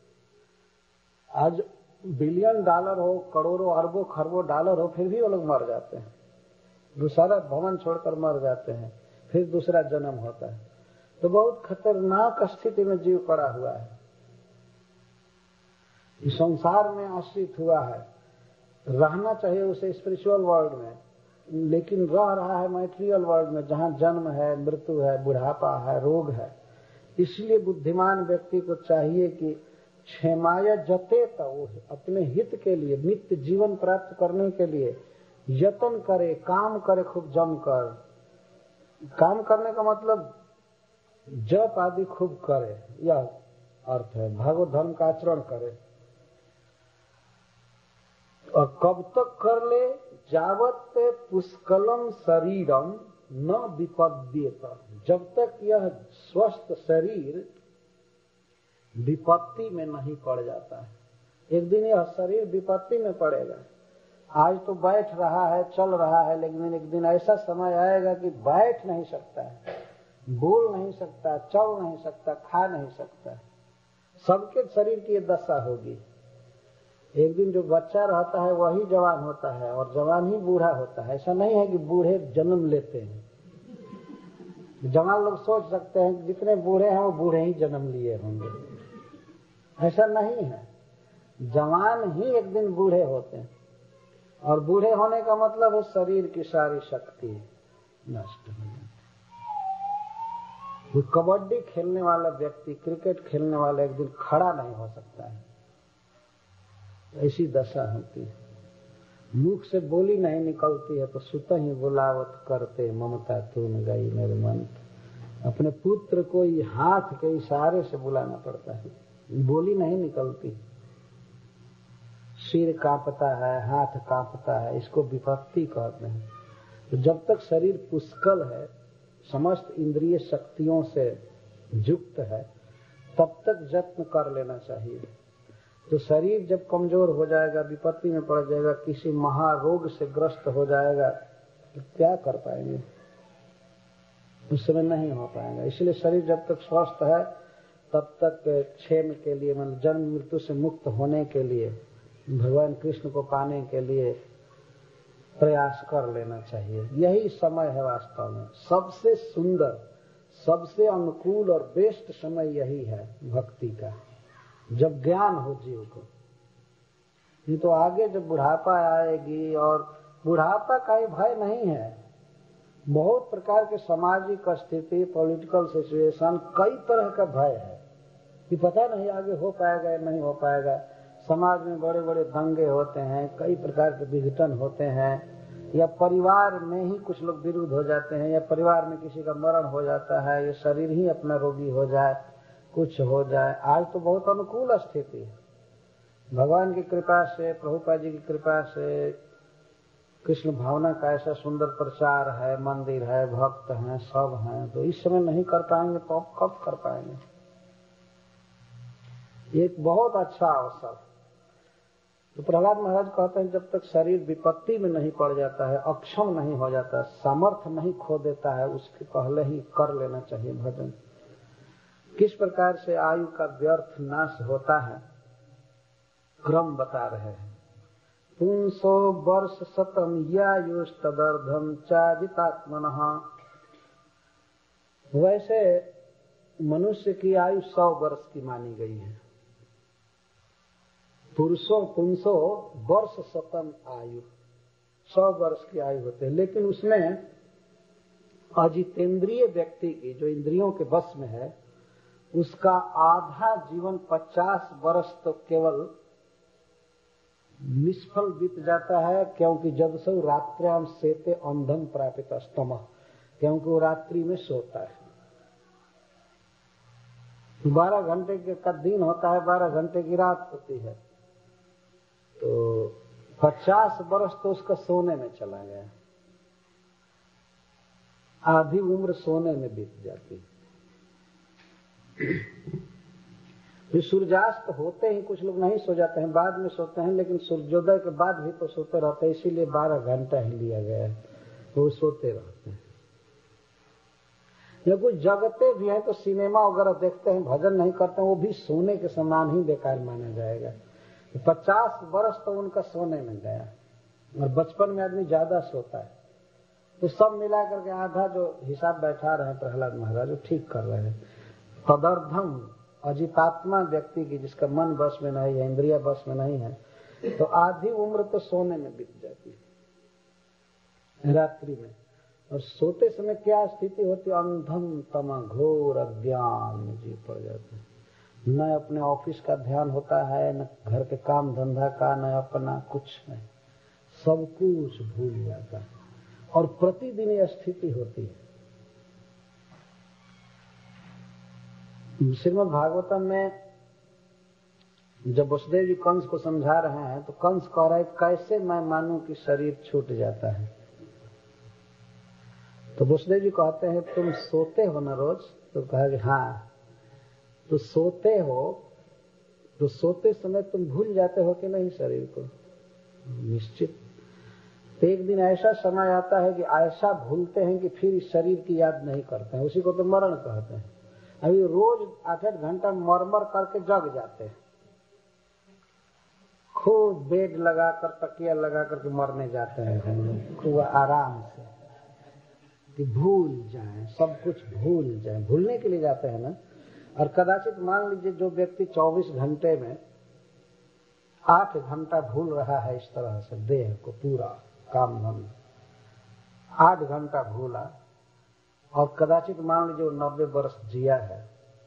आज बिलियन डॉलर हो, करोड़ों अरबों खरबों डॉलर हो, फिर भी वो लोग मर जाते हैं, दूसरा भवन छोड़कर मर जाते हैं, फिर दूसरा जन्म होता है। तो बहुत खतरनाक स्थिति में जीव पड़ा हुआ है, इस संसार में आश्रित हुआ है। रहना चाहिए उसे स्पिरिचुअल वर्ल्ड में, लेकिन रह रहा है मैटेरियल वर्ल्ड में, जहाँ जन्म है, मृत्यु है, बुढ़ापा है, रोग है। इसलिए बुद्धिमान व्यक्ति को चाहिए कि क्षेमाय जते, तो वो अपने हित के लिए, नित्य जीवन प्राप्त करने के लिए यत्न करे, काम करे, खूब जमकर। काम करने का मतलब जप आदि खूब करे, यह अर्थ है। भागवत धर्म का आचरण करे। और कब तक कर ले? जावत पुष्कलम शरीरम न विपद्येत, जब तक यह स्वस्थ शरीर विपत्ति में नहीं पड़ जाता है। एक दिन यह शरीर विपत्ति में पड़ेगा। आज तो बैठ रहा है, चल रहा है, लेकिन एक दिन ऐसा समय आएगा कि बैठ नहीं सकता है, बोल नहीं सकता, चल नहीं सकता, खा नहीं सकता। सबके शरीर की ये दशा होगी। एक दिन जो बच्चा रहता है वही जवान होता है, और जवान ही बूढ़ा होता है। ऐसा नहीं है कि बूढ़े जन्म लेते हैं। जवान लोग सोच सकते हैं कि जितने बूढ़े हैं वो बूढ़े ही जन्म लिए होंगे, ऐसा नहीं है। जवान ही एक दिन बूढ़े होते हैं, और बूढ़े होने का मतलब है शरीर की सारी शक्ति नष्ट हो जाती। वो कबड्डी खेलने वाला व्यक्ति, क्रिकेट खेलने वाला एक दिन खड़ा नहीं हो सकता है, ऐसी दशा होती है। मुख से बोली नहीं निकलती है तो सुत ही बुलावत करते, ममता तून गई मेरे मन। अपने पुत्र को हाथ के इशारे से बुलाना पड़ता है, बोली नहीं निकलती। सिर कांपता है, हाथ कांपता है, इसको विपत्ति कहते हैं। तो जब तक शरीर पुष्कल है, समस्त इंद्रिय शक्तियों से युक्त है, तब तक यत्न कर लेना चाहिए। तो शरीर जब कमजोर हो जाएगा, विपत्ति में पड़ जाएगा, किसी महारोग से ग्रस्त हो जाएगा, तो क्या कर पाएंगे? उस समय नहीं हो पाएगा। इसलिए शरीर जब तक स्वस्थ है तब तक क्षेम के लिए, मतलब जन्म मृत्यु से मुक्त होने के लिए, भगवान कृष्ण को पाने के लिए प्रयास कर लेना चाहिए। यही समय है वास्तव में सबसे सुंदर, सबसे अनुकूल और बेस्ट समय यही है भक्ति का, जब ज्ञान हो जीव को। ये तो आगे जब बुढ़ापा आएगी, और बुढ़ापा का ही भय नहीं है, बहुत प्रकार के सामाजिक स्थिति, पॉलिटिकल सिचुएशन, कई तरह का भय है कि पता नहीं आगे हो पाएगा या नहीं हो पाएगा। समाज में बड़े बड़े दंगे होते हैं, कई प्रकार के विघटन होते हैं, या परिवार में ही कुछ लोग विरुद्ध हो जाते हैं, या परिवार में किसी का मरण हो जाता है, या शरीर ही अपना रोगी हो जाए, कुछ हो जाए। आज तो बहुत अनुकूल स्थिति है, भगवान की कृपा से, प्रभुपाद जी की कृपा से, कृष्ण भावना का ऐसा सुंदर प्रचार है, मंदिर है, भक्त हैं, सब हैं। तो इस समय नहीं कर पाएंगे तो अब कब कर पाएंगे? एक बहुत अच्छा अवसर। तो प्रहलाद महाराज कहते हैं जब तक शरीर विपत्ति में नहीं पड़ जाता है, अक्षम नहीं हो जाता, सामर्थ्य नहीं खो देता है, उसके पहले ही कर लेना चाहिए भजन। किस प्रकार से आयु का व्यर्थ नाश होता है क्रम बता रहे हैं। पुंसो वर्ष शतम यायुष तदर्धम चाजितात्मनः। वैसे मनुष्य की आयु सौ वर्ष की मानी गई है। पुरुषों पुंसो वर्ष शतम आयु, सौ वर्ष की आयु होते हैं, लेकिन उसमें अजितेंद्रिय व्यक्ति की, जो इंद्रियों के वश में है, उसका आधा जीवन पचास वर्ष तो केवल निष्फल बीत जाता है, क्योंकि जब से रात्र्याम सेते अंधम प्रापित स्तम, क्योंकि वो रात्रि में सोता है। बारह घंटे का दिन होता है, बारह घंटे की रात होती है, तो पचास वर्ष तो उसका सोने में चला गया, आधी उम्र सोने में बीत जाती है। तो सूर्यास्त होते ही कुछ लोग नहीं सो जाते हैं, बाद में सोते हैं, लेकिन सूर्योदय के बाद भी तो सोते रहते हैं, इसीलिए बारह घंटा ही लिया गया है, तो वो सोते रहते हैं। या कुछ जगते भी हैं तो सिनेमा वगैरह देखते हैं, भजन नहीं करते हैं, वो भी सोने के समान ही बेकार माना जाएगा। तो पचास वर्ष तो उनका सोने में गया, और बचपन में आदमी ज्यादा सोता है। तो सब मिला करके आधा जो हिसाब बैठा रहे हैं प्रहलाद महाराज, वो ठीक कर रहे हैं। तदर्धम अजितात्मा व्यक्ति की, जिसका मन बस में नहीं है, इंद्रिया बस में नहीं है, तो आधी उम्र तो सोने में बीत जाती है रात्रि में। और सोते समय क्या स्थिति होती है? अंधम तमा घोर अज्ञान में जी पड़ जाते हैं। न अपने ऑफिस का ध्यान होता है, न घर के काम धंधा का, न अपना कुछ नहीं, सब कुछ भूल जाता है। और प्रतिदिन यह स्थिति होती है। श्रीमद् भागवतम में जब वसुदेव जी कंस को समझा रहे हैं, तो कंस कह रहा है कैसे मैं मानूं कि शरीर छूट जाता है। तो वसुदेव जी कहते हैं तुम सोते हो ना रोज? तो कहा कि हाँ। तो सोते हो, तो सोते समय तुम भूल जाते हो कि नहीं शरीर को? निश्चित। तो एक दिन ऐसा समय आता है कि ऐसा भूलते हैं कि फिर इस शरीर की याद नहीं करते हैं, उसी को तो मरण कहते हैं। अभी रोज आठ आठ घंटा मरमर करके जग जाते हैं, खूब बेड लगाकर, तकिया लगा करके मरने जाते हैं खूब आराम से, कि भूल जाएं, सब कुछ भूल जाएं, भूलने के लिए जाते हैं ना। और कदाचित मान लीजिए जो व्यक्ति चौबीस घंटे में आठ घंटा भूल रहा है इस तरह से देह को, पूरा काम धाम आठ घंटा भूला, और कदाचित मान लीजिए वो नब्बे वर्ष जिया है,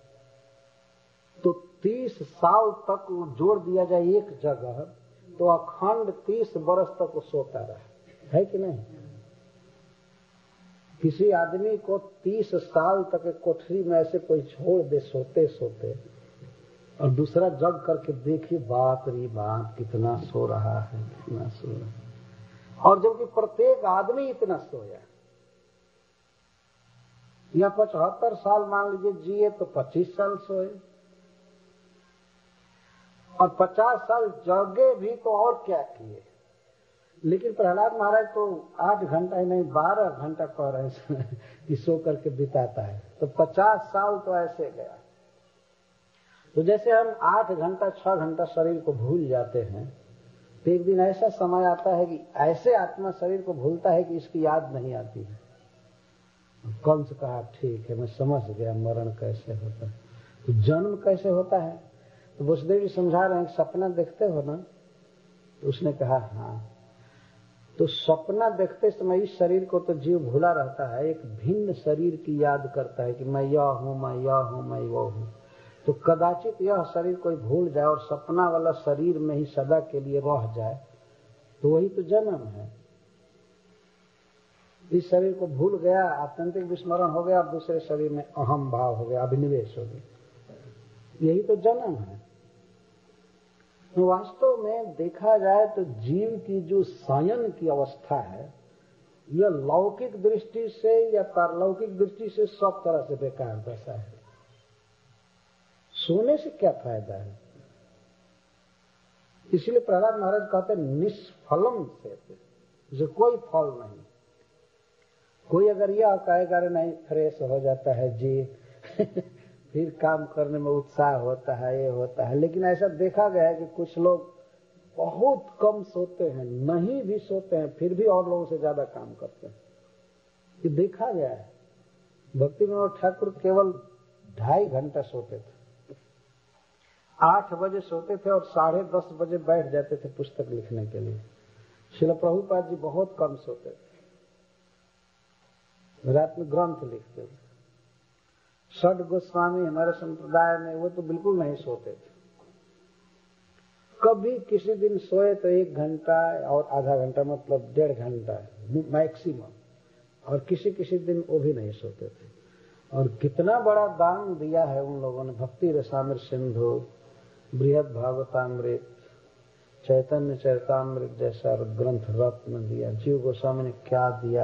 तो तीस साल तक वो जोड़ दिया जाए एक जगह, तो अखंड तीस वर्ष तक वो सोता रहे, है कि नहीं? किसी आदमी को तीस साल तक एक कोठरी में ऐसे कोई छोड़ दे सोते सोते, और दूसरा जग करके देखिए, बाप रे बाप कितना सो रहा है, कितना सो रहा है। और जबकि प्रत्येक आदमी इतना सोया, या पचहत्तर साल मान लीजिए जिए तो पच्चीस साल सोए, और पचास साल जगे भी तो और क्या किए। लेकिन प्रहलाद महाराज तो आठ घंटा ही नहीं बारह घंटा कह रहे हैं कि सो करके बिताता है, तो पचास साल तो ऐसे गया। तो जैसे हम आठ घंटा छह घंटा शरीर को भूल जाते हैं, तो एक दिन ऐसा समय आता है कि ऐसे आत्मा शरीर को भूलता है कि इसकी याद नहीं आती है। कंस कहा ठीक है, मैं समझ गया मरण कैसे होता है, तो जन्म कैसे होता है। तो वसुदेव जी समझा रहे हैं कि सपना देखते हो ना, तो उसने कहा हाँ। तो सपना देखते समय इस शरीर को तो जीव भूला रहता है, एक भिन्न शरीर की याद करता है कि मैं यह हूं, मैं यह हूं, मैं वो हूं। तो कदाचित यह शरीर कोई भूल जाए और सपना वाला शरीर में ही सदा के लिए रह जाए, तो वही तो जन्म है। इस शरीर को भूल गया, आत्यंतिक विस्मरण हो गया, और दूसरे शरीर में अहम भाव हो गया, अभिनिवेश हो गया, यही तो जन्म है। तो वास्तव में देखा जाए तो जीव की जो शयन की अवस्था है, यह लौकिक दृष्टि से या पारलौकिक दृष्टि से सब तरह से बेकार दशा है। सोने से क्या फायदा है। इसलिए प्रहलाद महाराज कहते हैं निष्फलम से, जो कोई फल नहीं। कोई अगर यह कहेगा नहीं फ्रेश हो जाता है जी फिर काम करने में उत्साह होता है, ये होता है, लेकिन ऐसा देखा गया है कि कुछ लोग बहुत कम सोते हैं, नहीं भी सोते हैं, फिर भी और लोगों से ज्यादा काम करते हैं। ये देखा गया है। भक्ति विनोद ठाकुर केवल ढाई घंटा सोते थे, आठ बजे सोते थे और साढ़े दस बजे बैठ जाते थे पुस्तक लिखने के लिए। श्रील प्रभुपाद जी बहुत कम सोते थे, रात में ग्रंथ लिखते थे। सद गोस्वामी हमारे संप्रदाय में वो तो बिल्कुल नहीं सोते थे। कभी किसी दिन सोए तो एक घंटा और आधा घंटा, मतलब डेढ़ घंटा मैक्सिमम, और किसी किसी दिन वो भी नहीं सोते थे। और कितना बड़ा दान दिया है उन लोगों ने। भक्ति रसामृत सिंधु, बृहद भागवतामृत, चैतन्य चरितामृत जैसा ग्रंथ रत्न दिया। जीव गोस्वामी ने क्या दिया।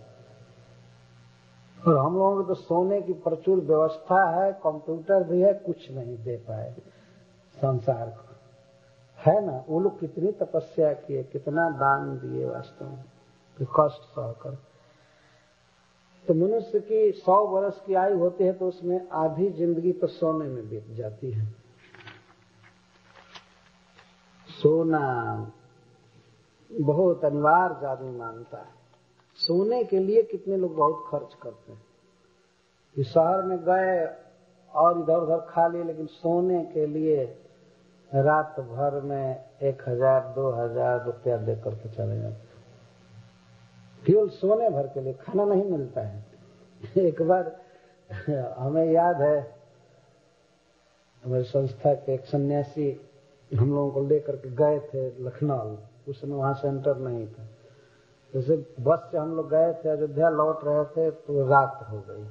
और हम लोगों को तो सोने की प्रचुर व्यवस्था है, कंप्यूटर भी है, कुछ नहीं दे पाए संसार को, है ना। वो लोग कितनी तपस्या किए, कितना दान दिए वास्तव में, कष्ट सहकर। तो मनुष्य की सौ वर्ष की आयु होती है तो उसमें आधी जिंदगी तो सोने में बीत जाती है। सोना बहुत अनिवार्य आदमी मानता है। सोने के लिए कितने लोग बहुत खर्च करते हैं। इस शहर में गए और इधर उधर खा लिए, लेकिन सोने के लिए रात भर में एक हजार दो हजार रुपया दे करके चले जाते, केवल सोने भर के लिए। खाना नहीं मिलता है। एक बार हमें याद है, हमारी संस्था के एक सन्यासी हम लोगों को लेकर के गए थे लखनऊ। उस समय वहां सेंटर नहीं था। जैसे बस से हम लोग गए थे, अयोध्या लौट रहे थे तो रात हो गई।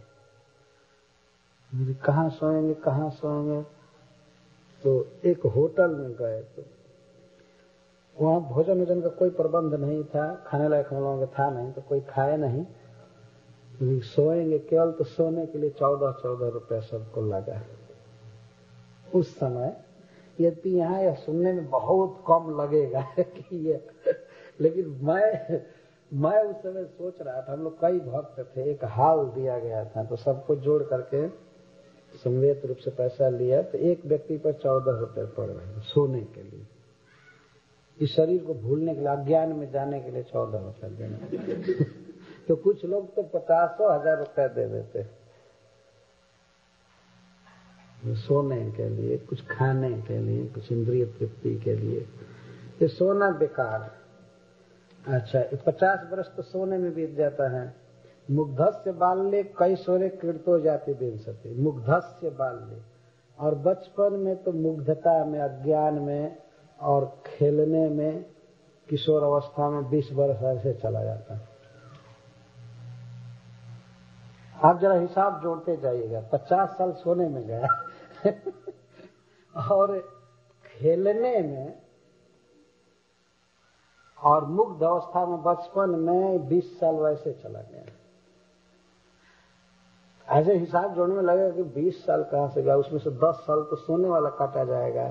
कहाँ सोएंगे कहाँ सोएंगे, तो एक होटल में गए। तो वहाँ भोजन वोजन का कोई प्रबंध नहीं था, खाने लायक हम लोगों का था नहीं, तो कोई खाए नहीं। सोएंगे केवल, तो सोने के लिए चौदह चौदह रुपया सबको लगा उस समय। यदि यहाँ यह सुनने में बहुत कम लगेगा कि ये, लेकिन मैं मैं उस समय सोच रहा था, हम लोग कई भक्त थे, एक हाल दिया गया था, तो सबको जोड़ करके समवेत रूप से पैसा लिया, तो एक व्यक्ति पर चौदह रुपए पड़ रहे सोने के लिए। इस शरीर को भूलने के लिए, अज्ञान में जाने के लिए चौदह रुपए देना तो कुछ लोग तो पचासों हजार रुपया दे देते सोने के लिए, कुछ खाने के लिए, कुछ इंद्रिय तृप्ति के लिए। ये सोना बेकार। अच्छा, पचास वर्ष तो सोने में बीत जाता है। मुग्धस्य बाल्ये कई सोरे कृतो जाति विंशति, मुग्धस्य बाल्ये। और बचपन में तो मुग्धता में, अज्ञान में और खेलने में, किशोर अवस्था में बीस वर्ष ऐसे चला जाता है। आप जरा हिसाब जोड़ते जाइएगा, पचास साल सोने में गया और खेलने में और मुग्ध अवस्था में बचपन में बीस साल वैसे चला गया। ऐसे हिसाब जोड़ने में लगेगा कि बीस साल कहाँ से गया, उसमें से दस साल तो सोने वाला काटा जाएगा।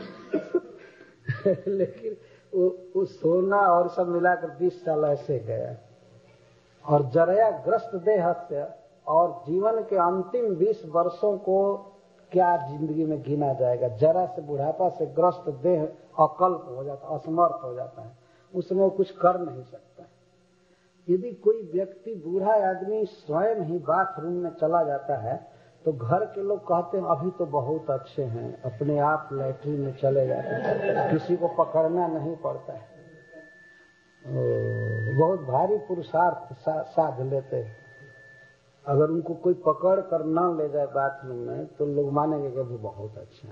लेकिन वो, वो सोना और सब मिलाकर बीस साल ऐसे गया। और जरया ग्रस्त देह से और जीवन के अंतिम बीस वर्षों को क्या जिंदगी में गिना जाएगा। जरा से बुढ़ापा से ग्रस्त देह अकल्प हो जाता, असमर्थ हो जाता है, उसमें वो कुछ कर नहीं सकता। यदि कोई व्यक्ति बूढ़ा आदमी स्वयं ही बाथरूम में चला जाता है तो घर के लोग कहते हैं अभी तो बहुत अच्छे हैं, अपने आप लैट्रिन में चले जाते हैं, किसी को पकड़ना नहीं पड़ता है। बहुत भारी पुरुषार्थ सा, साध लेते हैं। अगर उनको कोई पकड़ कर न ले जाए बाथरूम में तो लोग मानेंगे कि अभी बहुत अच्छा है।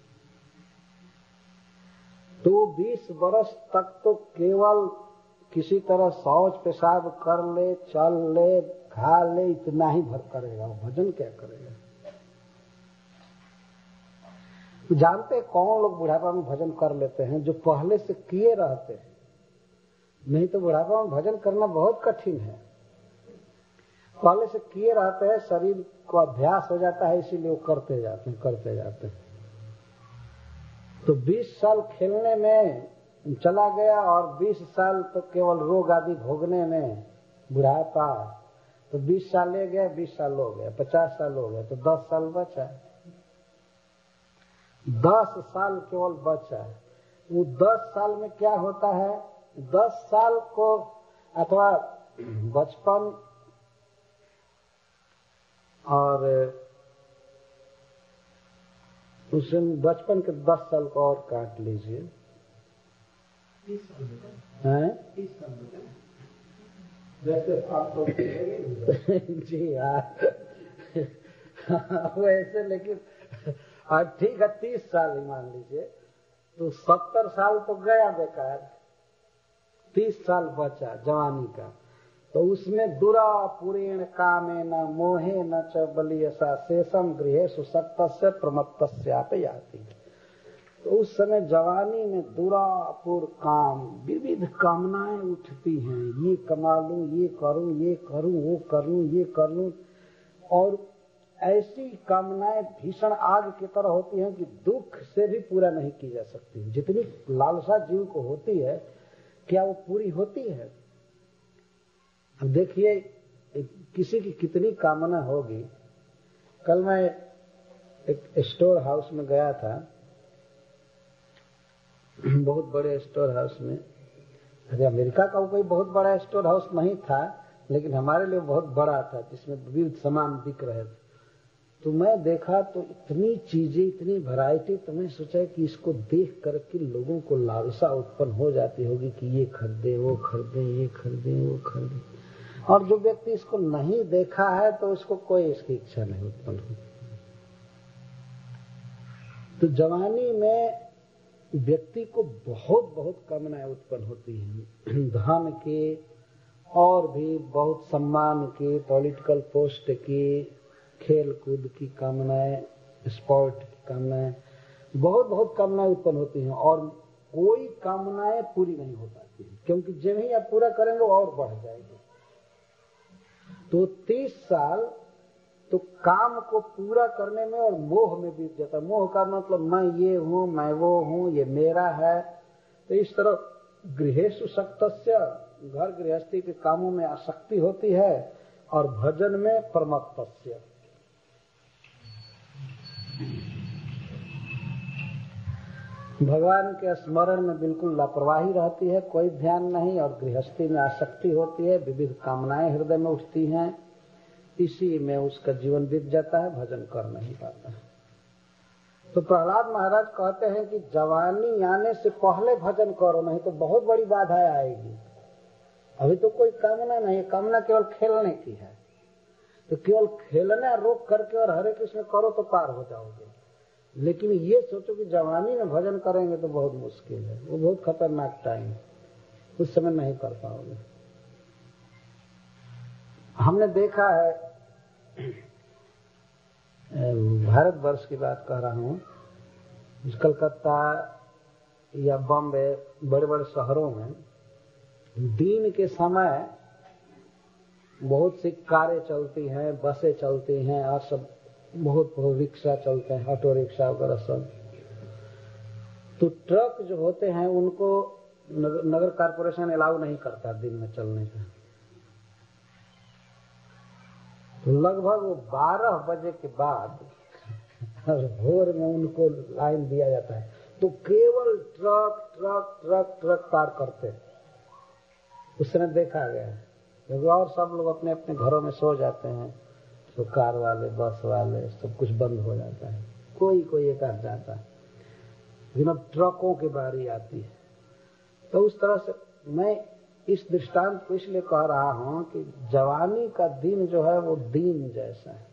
तो बीस वर्ष तक तो केवल किसी तरह शौच पेशाब कर ले, चल ले, खा ले, इतना ही भर करेगा, भजन क्या करेगा। जानते कौन लोग बुढ़ापा में भजन कर लेते हैं? जो पहले से किए रहते हैं। नहीं तो बुढ़ापा में भजन करना बहुत कठिन है। पहले से किए रहते हैं, शरीर को अभ्यास हो जाता है, इसीलिए वो करते जाते हैं करते जाते हैं। तो बीस साल खेलने में चला गया और बीस साल तो केवल रोग आदि भोगने में बुढ़ापा। तो बीस साल ले गया, बीस साल हो गया, पचास साल हो गया, तो दस साल बचा। दस साल केवल बचा। वो दस साल में क्या होता है? दस साल को अथवा बचपन और उसमें बचपन के दस साल को और काट लीजिए। हैं? जैसे आप तो जी हाँ वैसे, लेकिन ठीक है तीस साल ही मान लीजिए, तो सत्तर साल तो गया बेकार, तीस साल बचा जवानी का। तो उसमें दुरा पुरेण कामे न मोहे न च बलियसा शेषम गृहेषु सक्तस्य प्रमत्तस्यापयाति। तो उस समय जवानी में दुरापुर काम, विविध कामनाएं उठती हैं, ये कमा लूं, ये करूं, ये करूं, वो करूं, ये कर लूं। और ऐसी कामनाएं भीषण आग की तरह होती हैं कि दुख से भी पूरा नहीं की जा सकती। जितनी लालसा जीव को होती है, क्या वो पूरी होती है? अब देखिए किसी की कितनी कामना होगी। कल मैं एक स्टोर हाउस में गया था, बहुत बड़े स्टोर हाउस में। अरे अमेरिका का कोई बहुत बड़ा स्टोर हाउस नहीं था, लेकिन हमारे लिए बहुत बड़ा था, जिसमें विविध सामान बिक रहे थे। तो मैं देखा तो इतनी चीजें, इतनी वैरायटी, तो मैं सोचा कि इसको देख करके लोगों को लालसा उत्पन्न हो जाती होगी कि ये खरीदे, वो खरीदे, ये खरीदे, वो खरीदे। और जो व्यक्ति इसको नहीं देखा है तो उसको कोई इसकी इच्छा नहीं उत्पन्न होती। तो जवानी में व्यक्ति को बहुत बहुत कामनाएं उत्पन्न होती हैं, धन की और भी बहुत सम्मान की, पॉलिटिकल पोस्ट की, खेल कूद की कामनाएं, स्पोर्ट की कामनाएं, बहुत बहुत कामनाएं उत्पन्न होती हैं। और कोई कामनाएं पूरी नहीं हो पाती, क्योंकि जब ही आप पूरा करेंगे और बढ़ जाएगी। तो तीस साल तो काम को पूरा करने में और मोह में बीत जाता है। मोह का मतलब मैं ये हूँ, मैं वो हूँ, ये मेरा है। तो इस तरह गृहेषु सक्तस्य, घर गृहस्थी के कामों में आसक्ति होती है, और भजन में परमत्तस्य। भगवान के स्मरण में बिल्कुल लापरवाही रहती है, कोई ध्यान नहीं, और गृहस्थी में आसक्ति होती है, विविध कामनाएं हृदय में उठती हैं, इसी में उसका जीवन बीत जाता है, भजन कर नहीं पाता है। तो प्रहलाद महाराज कहते हैं कि जवानी आने से पहले भजन करो, नहीं तो बहुत बड़ी बाधाएं आएगी। अभी तो कोई कामना नहीं है, कामना केवल खेलने की है। तो केवल खेलना रोक करके और हरे कृष्ण करो तो पार हो जाओगे। लेकिन ये सोचो कि जवानी में भजन करेंगे तो बहुत मुश्किल है, वो बहुत खतरनाक टाइम, उस समय नहीं कर पाओगे। हमने देखा है, भारतवर्ष की बात कह रहा हूँ, कलकत्ता या बॉम्बे बड़े बड़े शहरों में दिन के समय बहुत सी कारें चलती हैं, बसें चलती हैं और सब बहुत बहुत रिक्शा चलते हैं, ऑटो रिक्शा वगैरह सब। तो ट्रक जो होते हैं उनको नगर कारपोरेशन अलाउ नहीं करता दिन में चलने का। तो लगभग वो बारह बजे के बाद भोर में उनको लाइन दिया जाता है, तो केवल ट्रक ट्रक ट्रक ट्रक पार करते हैं। उसने देखा गया है, क्योंकि और सब लोग अपने अपने घरों में सो जाते हैं, तो कार वाले बस वाले सब कुछ बंद हो जाता है, कोई कोई एक आध जाता है, लेकिन अब ट्रकों की बारी आती है। तो उस तरह से मैं इस दृष्टांत को इसलिए कह रहा हूं कि जवानी का दिन जो है वो दिन जैसा है,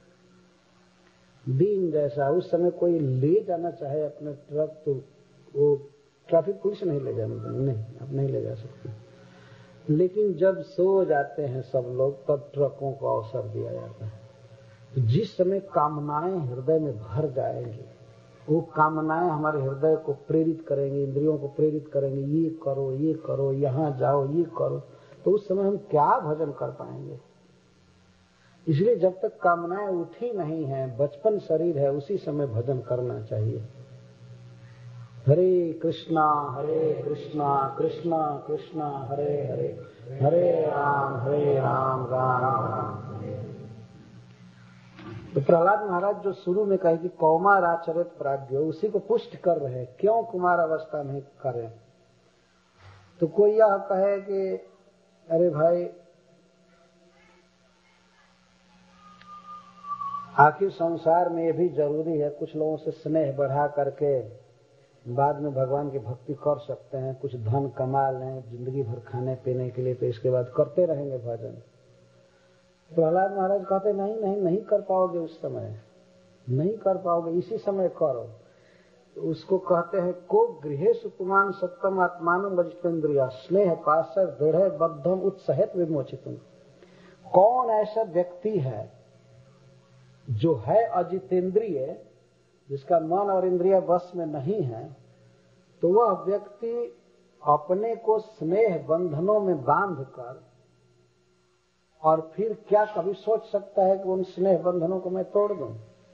दिन जैसा। उस समय कोई ले जाना चाहे अपने ट्रक तो वो ट्रैफिक पुलिस नहीं ले जाने देंगे, नहीं आप नहीं ले जा सकते। लेकिन जब सो जाते हैं सब लोग तब ट्रकों को अवसर दिया जाता है। तो जिस समय कामनाएं हृदय में भर जाएंगी, वो कामनाएं हमारे हृदय को प्रेरित करेंगे, इंद्रियों को प्रेरित करेंगे, ये करो ये करो, यहाँ जाओ ये करो, तो उस समय हम क्या भजन कर पाएंगे। इसलिए जब तक कामनाएं उठी नहीं है, बचपन शरीर है, उसी समय भजन करना चाहिए। हरे कृष्णा हरे कृष्णा कृष्णा कृष्णा हरे हरे, हरे राम हरे राम राम राम। तो प्रहलाद महाराज जो शुरू में कहे कि कौमार आचरित प्राज्ञो, उसी को पुष्ट कर रहे हैं, क्यों कुमार अवस्था में करें। तो कोई यह कहे कि अरे भाई आखिर संसार में ये भी जरूरी है, कुछ लोगों से स्नेह बढ़ा करके बाद में भगवान की भक्ति कर सकते हैं, कुछ धन कमा लें जिंदगी भर खाने पीने के लिए, तो इसके बाद करते रहेंगे भजन। प्रहलाद महाराज कहते नहीं नहीं नहीं कर पाओगे, उस समय नहीं कर पाओगे, इसी समय करो। तो उसको कहते हैं को गृहेषु पुमान सत्तम आत्मानं वजितेन्द्रिया स्नेह पाशर दृढ़ बद्धम उत्सहित विमोचितुम। कौन ऐसा व्यक्ति है जो है अजितेंद्रिय, जिसका मन और इंद्रिय वश में नहीं है, तो वह व्यक्ति अपने को स्नेह बंधनों में बांध कर और फिर क्या कभी सोच सकता है कि उन स्नेह बंधनों को मैं तोड़ दूं।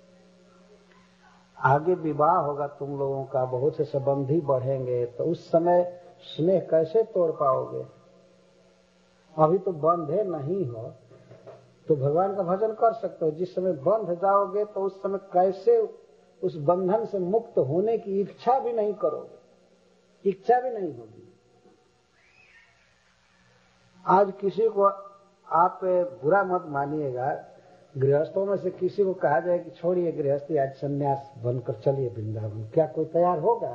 आगे विवाह होगा तुम लोगों का, बहुत से संबंधी बढ़ेंगे, तो उस समय स्नेह कैसे तोड़ पाओगे। अभी तो बंधे नहीं हो तो भगवान का भजन कर सकते हो, जिस समय बंध जाओगे तो उस समय कैसे उस बंधन से मुक्त होने की इच्छा भी नहीं करोगे, इच्छा भी नहीं होगी। आज किसी को आप बुरा मत मानिएगा, गृहस्थों में से किसी को कहा जाए कि छोड़िए गृहस्थी, आज सन्यास बनकर चलिए वृंदावन, क्या कोई तैयार होगा?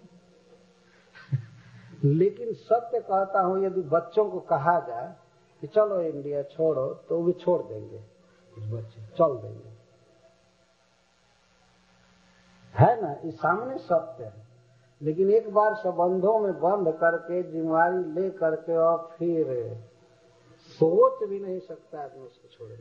लेकिन सत्य कहता हूं, यदि बच्चों को कहा जाए कि चलो इंडिया छोड़ो, तो भी छोड़ देंगे, कुछ बच्चे चल देंगे, है ना, इस सामने सत्य है। लेकिन एक बार संबंधों में बंद करके जिम्मेवारी ले करके और फिर सोच भी नहीं सकता आदमी उसको छोड़ने।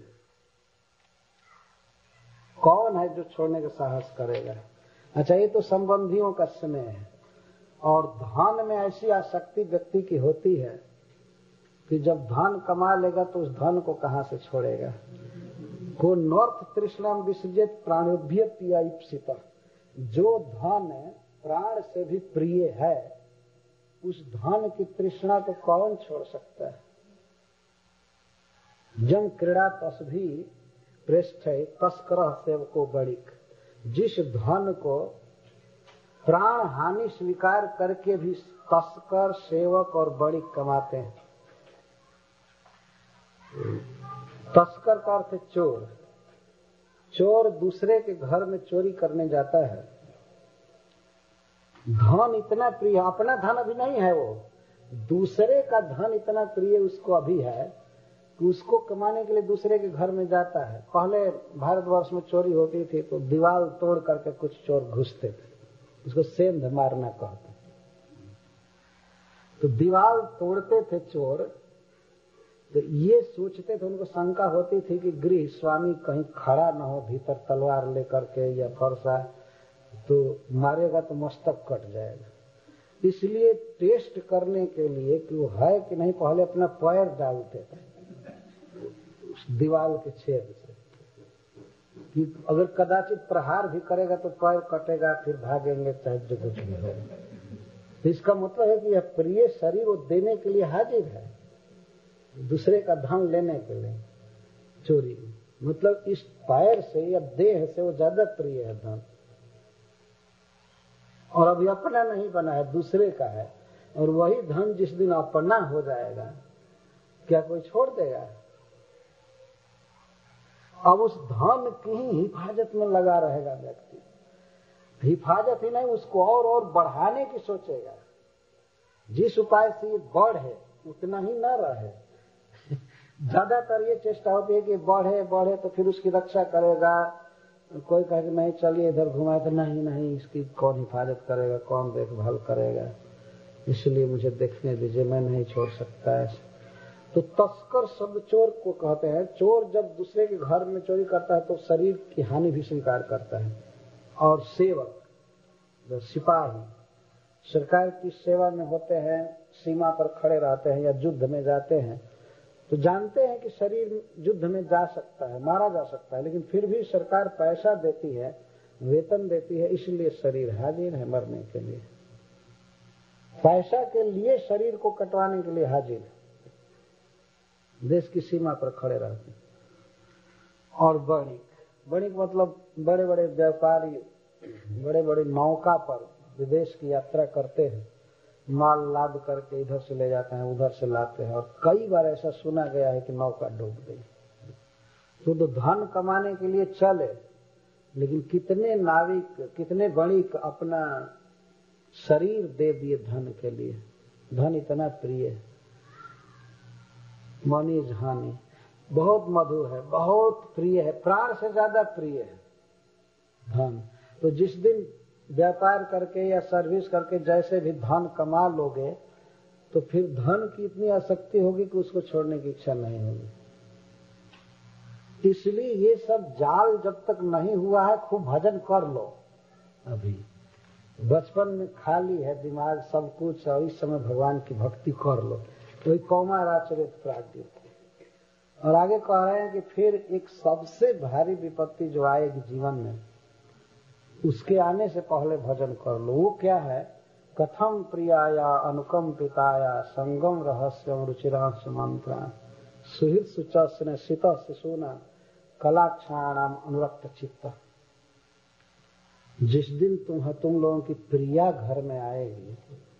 कौन है जो छोड़ने का साहस करेगा? अच्छा, ये तो संबंधियों का स्नेह है। और धन में ऐसी आसक्ति व्यक्ति की होती है कि जब धन कमा लेगा तो उस धन को कहां से छोड़ेगा। को नॉर्थ तृष्णाम विसर्जित प्राणोभ्य पिया इप्सिता, जो धन प्राण से भी प्रिय है, उस धन की तृष्णा को कौन छोड़ सकता है। जम क्रीड़ा तस्भी पृष्ठ तस्कर सेवको बड़िक, जिस धन को प्राण हानि स्वीकार करके भी तस्कर सेवक और बड़िक कमाते हैं। तस्कर का अर्थ चोर, चोर दूसरे के घर में चोरी करने जाता है। धन इतना प्रिय, अपना धन अभी नहीं है, वो दूसरे का धन इतना प्रिय उसको अभी है कि उसको कमाने के लिए दूसरे के घर में जाता है। पहले भारतवर्ष में चोरी होती थी तो दीवार तोड़ करके कुछ चोर घुसते थे, उसको सेंध मारना कहते। तो दीवार तोड़ते थे चोर, तो ये सोचते थे, उनको शंका होती थी कि गृह स्वामी कहीं खड़ा न हो भीतर तलवार लेकर के या फरसा, तो मारेगा तो मस्तक कट जाएगा। इसलिए टेस्ट करने के लिए कि वो है कि नहीं, पहले अपना पैर डालते थे उस दीवार के छेद से, कि अगर कदाचित प्रहार भी करेगा तो पैर कटेगा, फिर भागेंगे चाहे जो कुछ भी हो। इसका मतलब है कि यह प्रिय शरीर वो देने के लिए हाजिर है, दूसरे का धन लेने के लिए चोरी। मतलब इस पैर से या देह से वो ज्यादा प्रिय है धन, और अभी अपना नहीं बना है, दूसरे का है। और वही धन जिस दिन अपना हो जाएगा, क्या कोई छोड़ देगा? अब उस धन की ही हिफाजत में लगा रहेगा व्यक्ति। हिफाजत ही नहीं, उसको और और बढ़ाने की सोचेगा। जिस उपाय से ये बढ़े उतना ही न रहे। ज्यादातर ये चेष्टा होती है कि बढ़े बढ़े तो फिर उसकी रक्षा करेगा। कोई कहे कि नहीं चलिए इधर घुमाए, तो नहीं नहीं इसकी कौन हिफाजत करेगा, कौन देखभाल करेगा, इसलिए मुझे देखने दीजिए, मैं नहीं छोड़ सकता ऐसे। तो तस्कर शब्द चोर को कहते हैं। चोर जब दूसरे के घर में चोरी करता है तो शरीर की हानि भी स्वीकार करता है। और सेवक जो सिपाही सरकार की सेवा में होते हैं, सीमा पर खड़े रहते हैं या युद्ध में जाते हैं, तो जानते हैं कि शरीर युद्ध में जा सकता है, मारा जा सकता है, लेकिन फिर भी सरकार पैसा देती है, वेतन देती है, इसलिए शरीर हाजिर है मरने के लिए। पैसा के लिए शरीर को कटवाने के लिए हाजिर है, देश की सीमा पर खड़े रहते हैं। और बणिक, बणिक मतलब बड़े बड़े व्यापारी बड़े बड़े नौका पर विदेश की यात्रा करते हैं, माल लाद करके इधर से ले जाते हैं, उधर से लाते हैं। और कई बार ऐसा सुना गया है कि नौका डूब गई। तो, तो धन कमाने के लिए चले, लेकिन कितने नाविक, कितने बणिक अपना शरीर दे दिए धन के लिए। धन इतना प्रिय है, मनी हानि, बहुत मधुर है, बहुत प्रिय है, प्राण से ज्यादा प्रिय है धन। तो जिस दिन व्यापार करके या सर्विस करके जैसे भी धन कमा लोगे, तो फिर धन की इतनी आसक्ति होगी कि उसको छोड़ने की इच्छा नहीं होगी। इसलिए ये सब जाल जब तक नहीं हुआ है, खूब भजन कर लो। अभी बचपन में खाली है दिमाग सब कुछ, और इस समय भगवान की भक्ति कर लो, वही कौमाराचरित प्राज्ञ। और आगे कह रहे हैं कि फिर एक सबसे भारी विपत्ति जो आएगी जीवन में, उसके आने से पहले भजन कर लो। वो क्या है? कथम प्रियाया अनुकंपिताया संगम रहस्यम रुचिरांश मंत्रा सुहृद सुचस्न सित शिशुना कलाक्षाणाम अनुरक्त चित्त। जिस दिन तुम तुम लोगों की प्रिया घर में आएगी,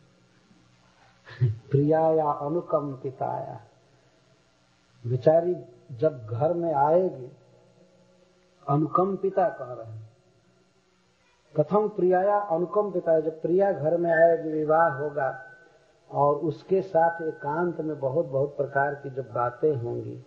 प्रियाया अनुकंपिताया, बेचारी जब घर में आएगी, अनुकंपिता कह रहे हैं। कथम प्रियाया अनुकंपिता, जब प्रिया घर में आएगी, विवाह होगा, और उसके साथ एकांत में बहुत बहुत प्रकार की जब बातें होंगी,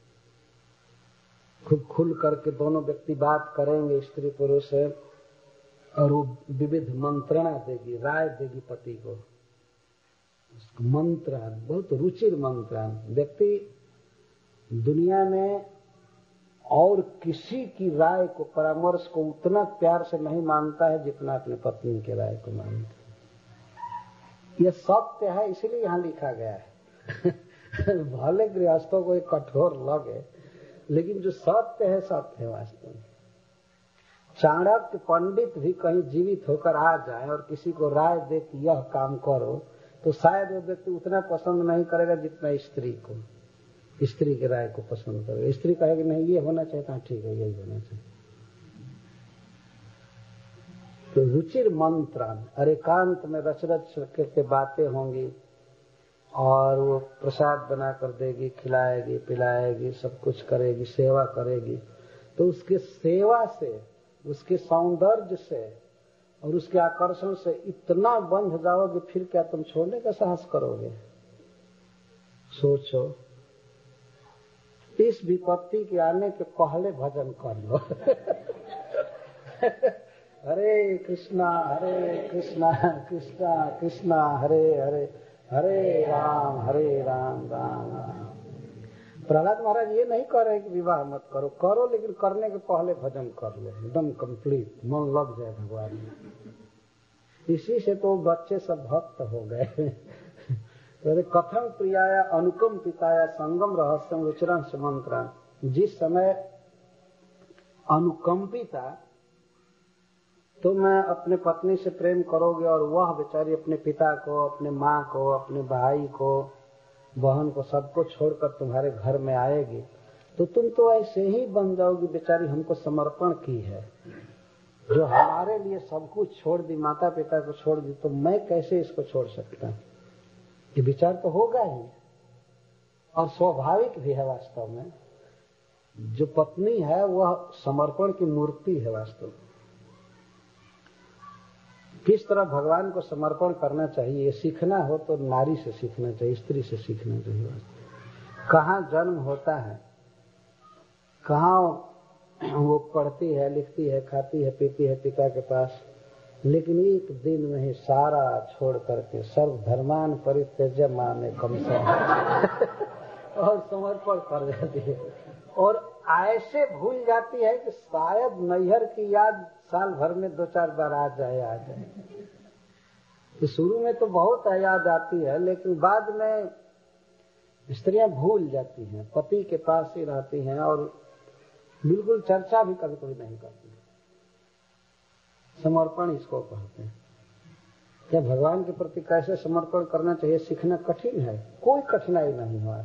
खूब खुल करके दोनों व्यक्ति बात करेंगे, स्त्री पुरुष है, और वो विविध मंत्रणा देगी, राय देगी पति को। मंत्र बहुत रुचिर मंत्र। व्यक्ति दुनिया में और किसी की राय को, परामर्श को उतना प्यार से नहीं मानता है जितना अपनी पत्नी की राय को मानता है। यह सत्य है, इसलिए यहाँ लिखा गया है। भले गृहस्थों को एक कठोर लगे, लेकिन जो सत्य है सत्य है वास्तव में। चाणक्य पंडित भी कहीं जीवित होकर आ जाए और किसी को राय दे कि यह काम करो, तो शायद वो व्यक्ति उतना पसंद नहीं करेगा जितना स्त्री को, स्त्री की राय को पसंद करेगा। स्त्री कहेगी नहीं ये होना चाहिए, तो ठीक है यही होना चाहिए। तो रुचिर मंत्रान, और एकांत में रच रच करके बातें होंगी, और वो प्रसाद बना कर देगी, खिलाएगी पिलाएगी, सब कुछ करेगी, सेवा करेगी। तो उसके सेवा से, उसके सौंदर्य से और उसके आकर्षण से इतना बंध जाओगे, फिर क्या तुम छोड़ने का साहस करोगे? सोचो। इस विपत्ति के आने के पहले भजन कर लो। हरे कृष्णा हरे कृष्णा कृष्णा कृष्णा हरे हरे, हरे राम हरे राम राम राम। प्रहलाद महाराज ये नहीं कह रहे कि विवाह मत करो, करो लेकिन करने के पहले भजन कर लो, एकदम कंप्लीट, मन लग जाए भगवान में। इसी से तो बच्चे सब भक्त हो गए। तो कथम प्रियाया अनुकम पिताया संगम रहस्यम रुचिरं मंत्रा। जिस समय अनुकंपिता तो मैं अपने पत्नी से प्रेम करोगे और वह बेचारी अपने पिता को, अपने माँ को, अपने भाई को, बहन को, सबको छोड़कर तुम्हारे घर में आएगी, तो तुम तो ऐसे ही बन जाओगी, बेचारी हमको समर्पण की है, जो हमारे लिए सब कुछ छोड़ दी, माता पिता को छोड़ दी, तो मैं कैसे इसको छोड़ सकता हूँ। ये विचार तो होगा ही और स्वाभाविक भी है। वास्तव में जो पत्नी है वह समर्पण की मूर्ति है। वास्तव में किस तरह भगवान को समर्पण करना चाहिए, ये सीखना हो तो नारी से सीखना चाहिए, स्त्री से सीखना चाहिए। कहाँ जन्म होता है, कहाँ वो पढ़ती है, लिखती है, खाती है, पीती है पिता के पास, लेकिन एक दिन में ही सारा छोड़ करके सर्व धर्मान परित्यज्य माने कम से और समर्पण कर जाती है। और ऐसे भूल जाती है कि शायद नैहर की याद साल भर में दो चार बार आ जाए आ जाए तो शुरू में तो बहुत याद आती है, लेकिन बाद में स्त्रियां भूल जाती हैं, पति के पास ही रहती हैं और बिल्कुल चर्चा भी कभी कभी नहीं करती। समर्पण इसको कहते हैं। क्या भगवान के प्रति कैसे समर्पण करना चाहिए सीखना कठिन है, कोई कठिनाई नहीं है।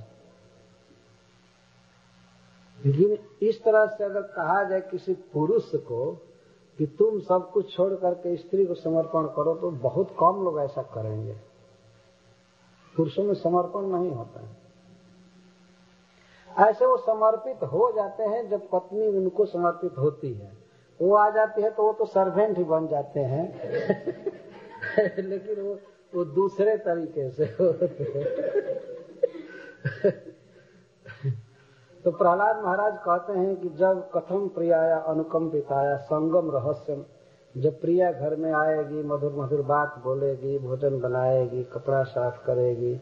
लेकिन इस तरह से अगर कहा जाए किसी पुरुष को कि तुम सब कुछ छोड़ करके स्त्री को समर्पण करो, तो बहुत कम लोग ऐसा करेंगे। पुरुषों में समर्पण नहीं होता है। ऐसे वो समर्पित हो जाते हैं जब पत्नी उनको समर्पित होती है, वो आ जाती है तो वो तो सर्वेंट ही बन जाते हैं। लेकिन वो वो दूसरे तरीके से होते हैं। तो प्रहलाद महाराज कहते हैं कि जब कथम प्रियाया अनुकंपिताया संगम रहस्यम, जब प्रिया घर में आएगी, मधुर मधुर बात बोलेगी, भोजन बनाएगी, कपड़ा साफ करेगी,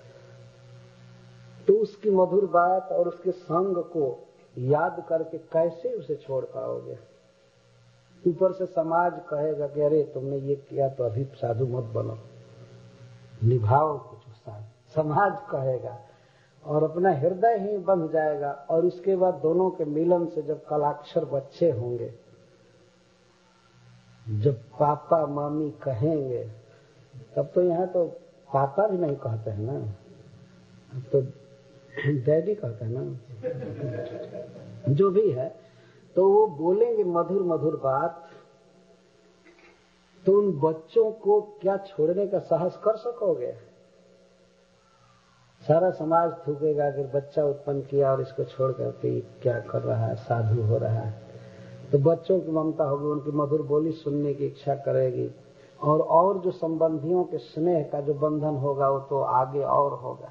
तो उसकी मधुर बात और उसके संग को याद करके कैसे उसे छोड़ पाओगे। ऊपर से समाज कहेगा कि अरे तुमने ये किया तो अभी साधु मत बनो, निभाओ कुछ साथ, समाज कहेगा और अपना हृदय ही बंध जाएगा। और उसके बाद दोनों के मिलन से जब कलाक्षर बच्चे होंगे, जब पापा मम्मी कहेंगे, तब तो यहाँ तो पापा भी नहीं कहते हैं ना, तो डैडी कहते हैं ना, जो भी है, तो वो बोलेंगे मधुर मधुर बात, तो उन बच्चों को क्या छोड़ने का साहस कर सकोगे। सारा समाज थूकेगा कि बच्चा उत्पन्न किया और इसको छोड़ करके क्या कर रहा है, साधु हो रहा है। तो बच्चों की ममता होगी, उनकी मधुर बोली सुनने की इच्छा करेगी, और और जो संबंधियों के स्नेह का जो बंधन होगा वो तो आगे और होगा।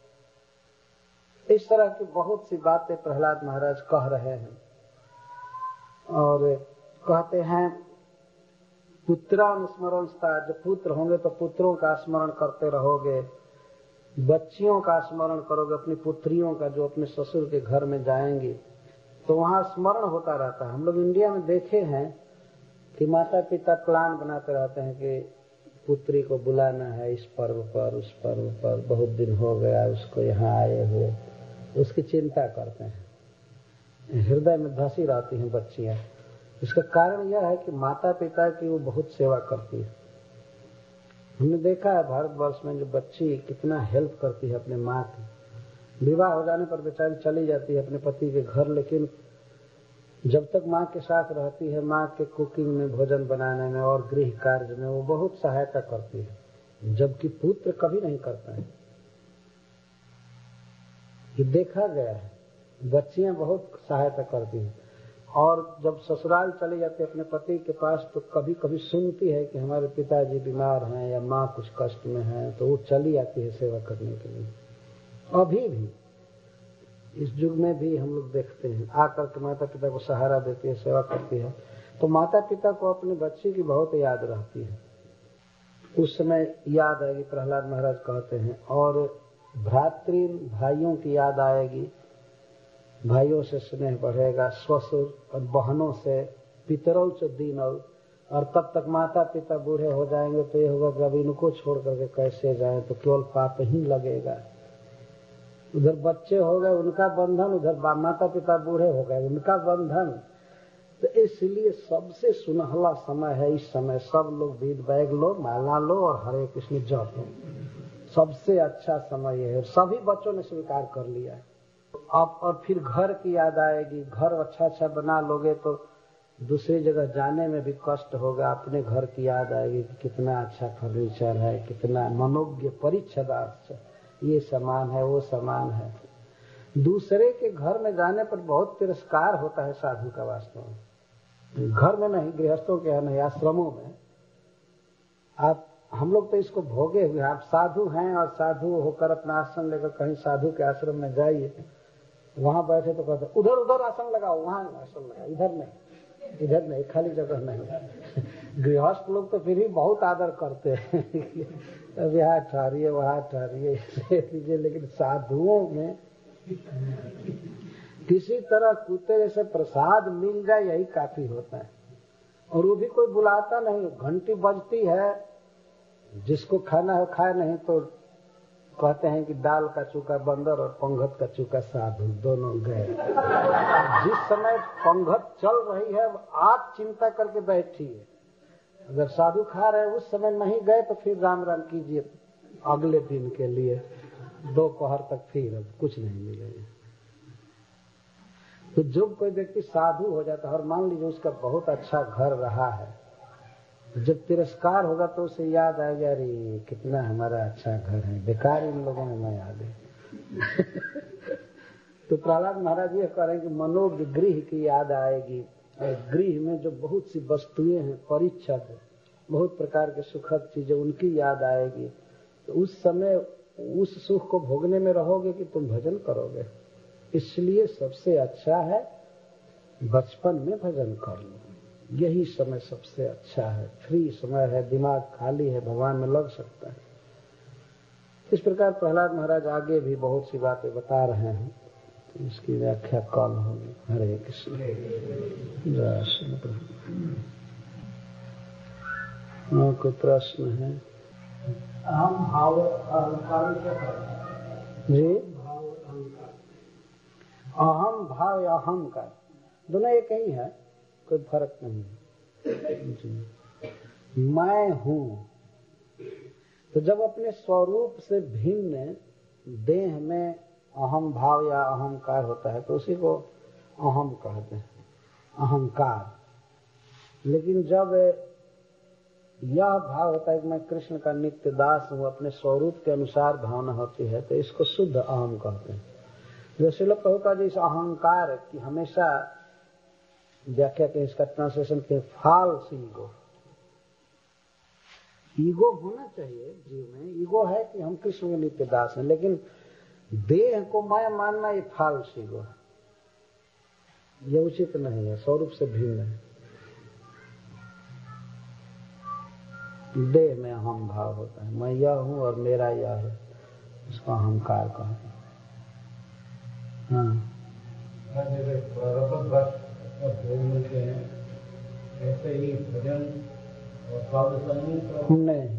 इस तरह की बहुत सी बातें प्रहलाद महाराज कह रहे हैं और कहते हैं पुत्रानुस्मरणस्ता, जब पुत्र होंगे तो पुत्रों का स्मरण करते रहोगे, बच्चियों का स्मरण करोगे, अपनी पुत्रियों का जो अपने ससुर के घर में जाएंगी, तो वहाँ स्मरण होता रहता है। हम लोग इंडिया में देखे हैं कि माता पिता प्लान बनाते रहते हैं कि पुत्री को बुलाना है इस पर्व पर, उस पर्व पर, बहुत दिन हो गया उसको यहाँ आए हुए, उसकी चिंता करते हैं, हृदय में धसी रहती हैं बच्चियां। इसका कारण यह है कि माता पिता की वो बहुत सेवा करती है। हमने देखा है भारतवर्ष में जो बच्ची कितना हेल्प करती है अपने माँ की। विवाह हो जाने पर बेचारी चली जाती है अपने पति के घर, लेकिन जब तक माँ के साथ रहती है, माँ के कुकिंग में, भोजन बनाने में और गृह कार्य में वो बहुत सहायता करती है, जबकि पुत्र कभी नहीं करता है। ये देखा गया है, बच्चियां बहुत सहायता करती हैं। और जब ससुराल चली जाती है अपने पति के पास, तो कभी कभी सुनती है कि हमारे पिताजी बीमार हैं या माँ कुछ कष्ट में है, तो वो चली आती है सेवा करने के लिए। अभी भी इस युग में भी हम लोग देखते हैं, आकर के माता पिता को सहारा देती है, सेवा करती है। तो माता पिता को अपनी बच्ची की बहुत याद रहती है। उस समय याद आएगी, प्रहलाद महाराज कहते हैं, और भ्रातृ भाइयों की याद आएगी, भाइयों से स्नेह बढ़ेगा, ससुर और बहनों से, पितरौ च दीनौ, और तब तक माता पिता बूढ़े हो जाएंगे तो ये होगा कि अब इनको छोड़ करके कैसे जाएं, तो केवल पाप ही लगेगा। उधर बच्चे हो गए उनका बंधन, उधर माता पिता बूढ़े हो गए उनका बंधन। तो इसलिए सबसे सुनहला समय है इस समय। सब लोग बीज बैग लो, माला लो और हरे कृष्ण जपो। सबसे अच्छा समय है। सभी बच्चों ने स्वीकार कर लिया है। अब और फिर घर की याद आएगी। घर अच्छा अच्छा बना लोगे तो दूसरी जगह जाने में भी कष्ट होगा। अपने घर की याद आएगी कि कितना अच्छा फर्नीचर है, कितना मनोज्ञ परिच्छदार्थ, ये सामान है, वो सामान है। दूसरे के घर में जाने पर बहुत तिरस्कार होता है साधु का वास्तव में। घर में नहीं, गृहस्थों के यहाँ नहीं, आश्रमों में। आप हम लोग तो इसको भोगे हुए। आप साधु हैं और साधु होकर अपना आश्रम लेकर कहीं साधु के आश्रम में जाइए, वहां बैठे तो कहते उधर उधर आसन लगाओ, वहां आसन लगाओ, इधर नहीं, इधर नहीं, खाली जगह नहीं। गृहस्थ लोग तो फिर भी बहुत आदर करते हैं, अब यहाँ ठहरिए, वहां ठहरिए, लेकिन साधुओं में किसी तरह कुत्ते जैसे प्रसाद मिल जाए यही काफी होता है। और वो भी कोई बुलाता नहीं, घंटी बजती है, जिसको खाना है खाए, नहीं तो कहते हैं कि दाल का चूका बंदर और पंगत का चूका साधु, दोनों गए। जिस समय पंगत चल रही है आप चिंता करके बैठिए, अगर साधु खा रहे उस समय नहीं गए तो फिर राम राम कीजिए अगले दिन के लिए, दोपहर तक फिर अब कुछ नहीं मिलेगा। तो जब कोई व्यक्ति साधु हो जाता है और मान लीजिए उसका बहुत अच्छा घर रहा है, जब तिरस्कार होगा तो उसे याद आएगा, अरे कितना हमारा अच्छा घर है, बेकार इन लोगों ने मैं आ गए। तो प्रहलाद महाराज ये कह रहे हैं कि मनोज्ञ गृह की याद आएगी, और गृह में जो बहुत सी वस्तुएं हैं, परिच्छद, बहुत प्रकार के सुखद चीजें, उनकी याद आएगी। तो उस समय उस सुख को भोगने में रहोगे कि तुम भजन करोगे। इसलिए सबसे अच्छा है बचपन में भजन कर लो, यही समय सबसे अच्छा है। फ्री समय है, दिमाग खाली है, भगवान में लग सकता है। इस प्रकार प्रहलाद महाराज आगे भी बहुत सी बातें बता रहे हैं, तो इसकी व्याख्या कल होगी। हरे कृष्ण। जय श्री प्रभु। हाँ, कोई प्रश्न है? अहम भाव अहंकार जी, अहम भाव या अहंकार दोनों एक ही है, कोई फर्क नहीं है। मैं हूं, तो जब अपने स्वरूप से भिन्न देह में अहम भाव या अहंकार होता है तो उसी को अहम कहते हैं, अहंकार। लेकिन जब यह भाव होता है कि मैं कृष्ण का नित्य दास हूं, अपने स्वरूप के अनुसार भावना होती है, तो इसको शुद्ध अहम कहते हैं। जैसे लोग कहता है इस अहंकार की हमेशा व्याख्या के, इसका ट्रांसलेशन के फाल्स ईगो। ईगो होना चाहिए जीव में, ईगो है कि हम कृष्ण के नित्य दास हैं, लेकिन देह को मैं मानना ये फाल्स ईगो है, ये उचित नहीं है, स्वरूप से भिन्न है। देह में अहम भाव होता है, मैं यह हूं और मेरा यह है, उसको अहंकार कहते हैं। हाँ, मिलते हैं ऐसे ही भजन और नहीं,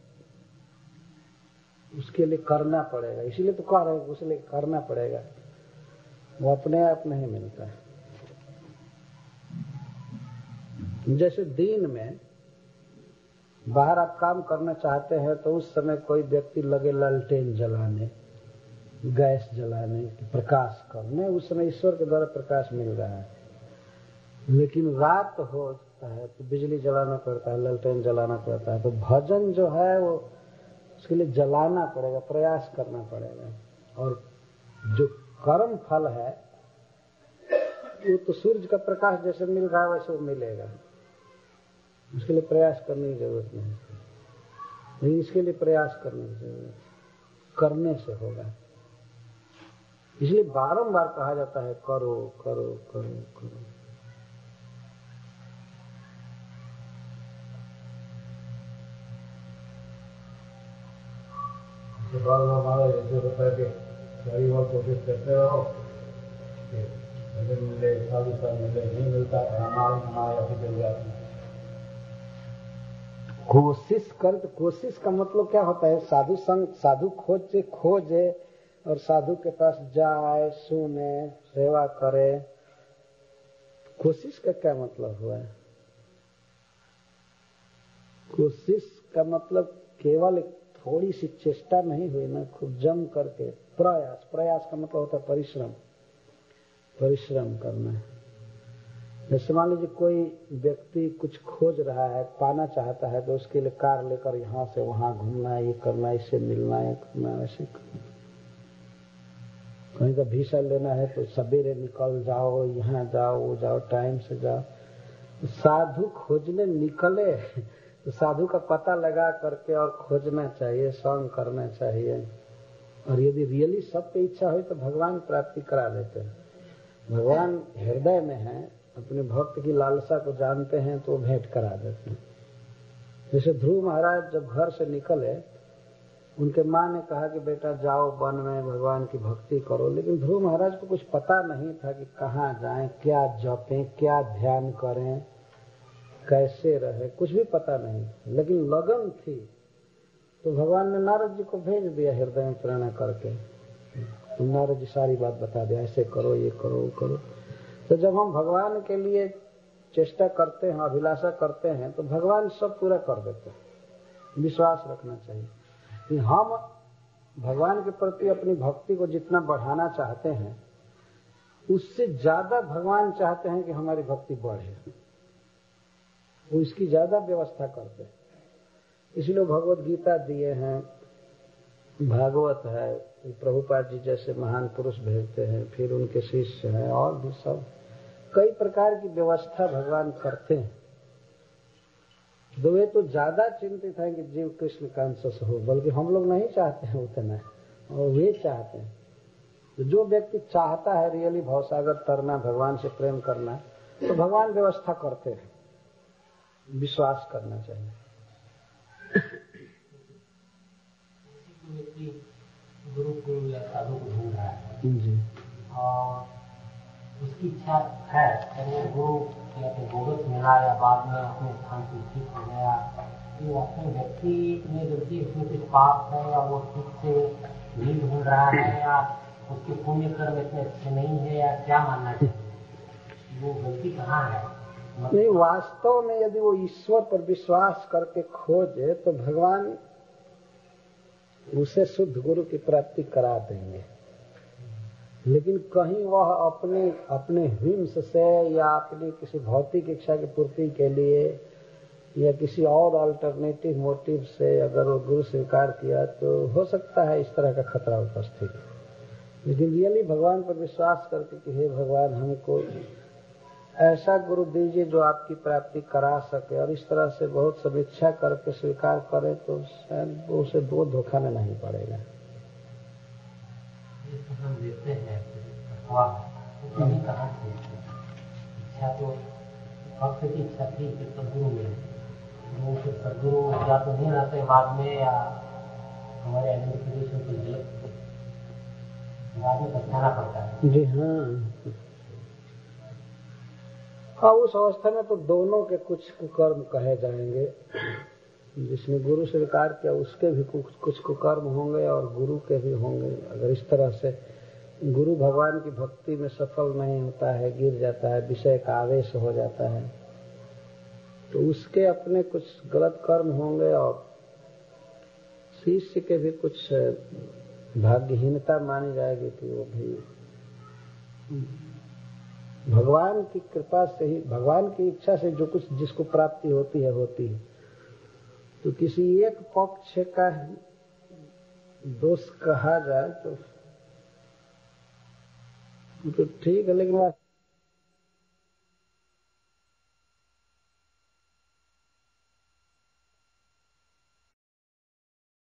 उसके लिए करना पड़ेगा। इसीलिए तो कह रहे हैं उसके लिए करना पड़ेगा, वो अपने आप नहीं मिलता है। जैसे दिन में बाहर आप काम करना चाहते हैं तो उस समय कोई व्यक्ति लगे लालटेन जलाने, गैस जलाने, प्रकाश करने, उस समय ईश्वर के द्वारा प्रकाश मिल रहा है। लेकिन रात होता है तो बिजली जलाना पड़ता है, लालटेन जलाना पड़ता है। तो भजन जो है वो उसके लिए जलाना पड़ेगा, प्रयास करना पड़ेगा। और जो कर्म फल है वो तो सूर्य का प्रकाश जैसे मिल रहा है वैसे वो मिलेगा, उसके लिए प्रयास करने की जरूरत नहीं। लेकिन इसके लिए प्रयास करने की जरूरत, करने से होगा। इसलिए बारंबार कहा जाता है करो करो करो करो। हमारा ऐसे होता है कि कई बार कोशिश करते रहो, फिर मिले, साधु संग मिले, नहीं मिलता रामायण हमारे अभी चल जाते हैं। कोशिश कर, तो कोशिश का मतलब क्या होता है? साधु संग, साधु खोजे खोजे और साधु के पास जाए, सुने, सेवा करे। कोशिश का क्या मतलब हुआ है? कोशिश का मतलब केवल थोड़ी सी चेष्टा नहीं हुई ना, खूब जम करके प्रयास। प्रयास का मतलब होता है परिश्रम, परिश्रम करना है। जैसे मान लीजिए कोई व्यक्ति कुछ खोज रहा है, पाना चाहता है, तो उसके लिए कार लेकर यहाँ से वहाँ घूमना, ये करना, इससे मिलना, ये करना, वैसे करना। कहीं का वीसा लेना है तो सवेरे निकल जाओ, यहाँ जाओ, वो जाओ, टाइम से जाओ। साधु खोजने निकले तो साधु का पता लगा करके और खोजना चाहिए, संग करना चाहिए। और यदि रियली सबकी इच्छा हुई तो भगवान प्राप्ति करा देते हैं। भगवान हृदय में है, अपने भक्त की लालसा को जानते हैं तो भेंट करा देते हैं। जैसे ध्रुव महाराज जब घर से निकले, उनके माँ ने कहा कि बेटा जाओ वन में भगवान की भक्ति करो, लेकिन ध्रुव महाराज को कुछ पता नहीं था कि कहाँ जाएं, क्या जपें, क्या ध्यान करें, कैसे रहे, कुछ भी पता नहीं। लेकिन लगन थी तो भगवान ने नारद जी को भेज दिया हृदय में प्रेरणा करके। तो नारद जी सारी बात बता दिया, ऐसे करो, ये करो, वो करो। तो जब हम भगवान के लिए चेष्टा करते हैं, अभिलाषा करते हैं, तो भगवान सब पूरा कर देते हैं। विश्वास रखना चाहिए कि हम भगवान के प्रति अपनी भक्ति को जितना बढ़ाना चाहते हैं, उससे ज्यादा भगवान चाहते हैं कि हमारी भक्ति बढ़े। वो इसकी ज्यादा व्यवस्था करते हैं। इसलिए भगवत गीता दिए हैं, भागवत है, प्रभुपाद जी जैसे महान पुरुष भेजते हैं, फिर उनके शिष्य हैं, और भी सब कई प्रकार की व्यवस्था भगवान करते हैं। तो वे तो ज्यादा चिंतित हैं कि जीव कृष्ण का अंश हो, बल्कि हम लोग नहीं चाहते हैं उतना, और वे चाहते हैं। तो जो व्यक्ति चाहता है रियली भवसागर तरना, भगवान से प्रेम करना, तो भगवान व्यवस्था करते हैं। विश्वास करना चाहिए। गुरु को या साधु को ढूंढ रहा है जी, और उसकी इच्छा है, अगर वो गुरु या तो बोगस मिला या बाद में अपने स्थान से ठीक हो गया, तो अपने व्यक्ति में गलती, उसमें कुछ पाप है, या वो ठीक से नहीं ढूंढ रहा है, या उसके पुण्य कर्म इतने अच्छे नहीं है, या क्या मानना चाहिए? वो गलती कहाँ है? नहीं, वास्तव में यदि वो ईश्वर पर विश्वास करके खोजे तो भगवान उसे शुद्ध गुरु की प्राप्ति करा देंगे। लेकिन कहीं वह अपने अपने हिम्स से या अपनी किसी भौतिक इच्छा की पूर्ति के लिए या किसी और अल्टरनेटिव मोटिव से अगर वो गुरु स्वीकार किया, तो हो सकता है इस तरह का खतरा उपस्थित। लेकिन रियली भगवान पर विश्वास करके कि हे भगवान, हमको ऐसा गुरु दीजिए जो आपकी प्राप्ति करा सके, और इस तरह से बहुत समीक्षा करके स्वीकार करे, तो शायद वो उसे दो धोखा में नहीं पड़ेगा। हम देते हैं कहीं कहाँ से इच्छा, तो भक्त की इच्छा थी कि सदगुरु मिले, वो फिर सदगुरु या तो नहीं रहते बाद में, या हमारे आइडेंटिफिकेशन के लिए बाद में पछताना पड़ता है। जी हाँ, हाँ, उस अवस्था में तो दोनों के कुछ कुकर्म कहे जाएंगे। जिसने गुरु स्वीकार किया उसके भी कुछ कुछ कुकर्म होंगे और गुरु के भी होंगे। अगर इस तरह से गुरु भगवान की भक्ति में सफल नहीं होता है, गिर जाता है, विषय का आवेश हो जाता है, तो उसके अपने कुछ गलत कर्म होंगे, और शिष्य के भी कुछ भाग्यहीनता मानी जाएगी कि वो भी भगवान की कृपा से ही, भगवान की इच्छा से जो कुछ जिसको प्राप्ति होती है होती है। तो किसी एक पक्ष का दोष कहा जाए तो तो ठीक है, लेकिन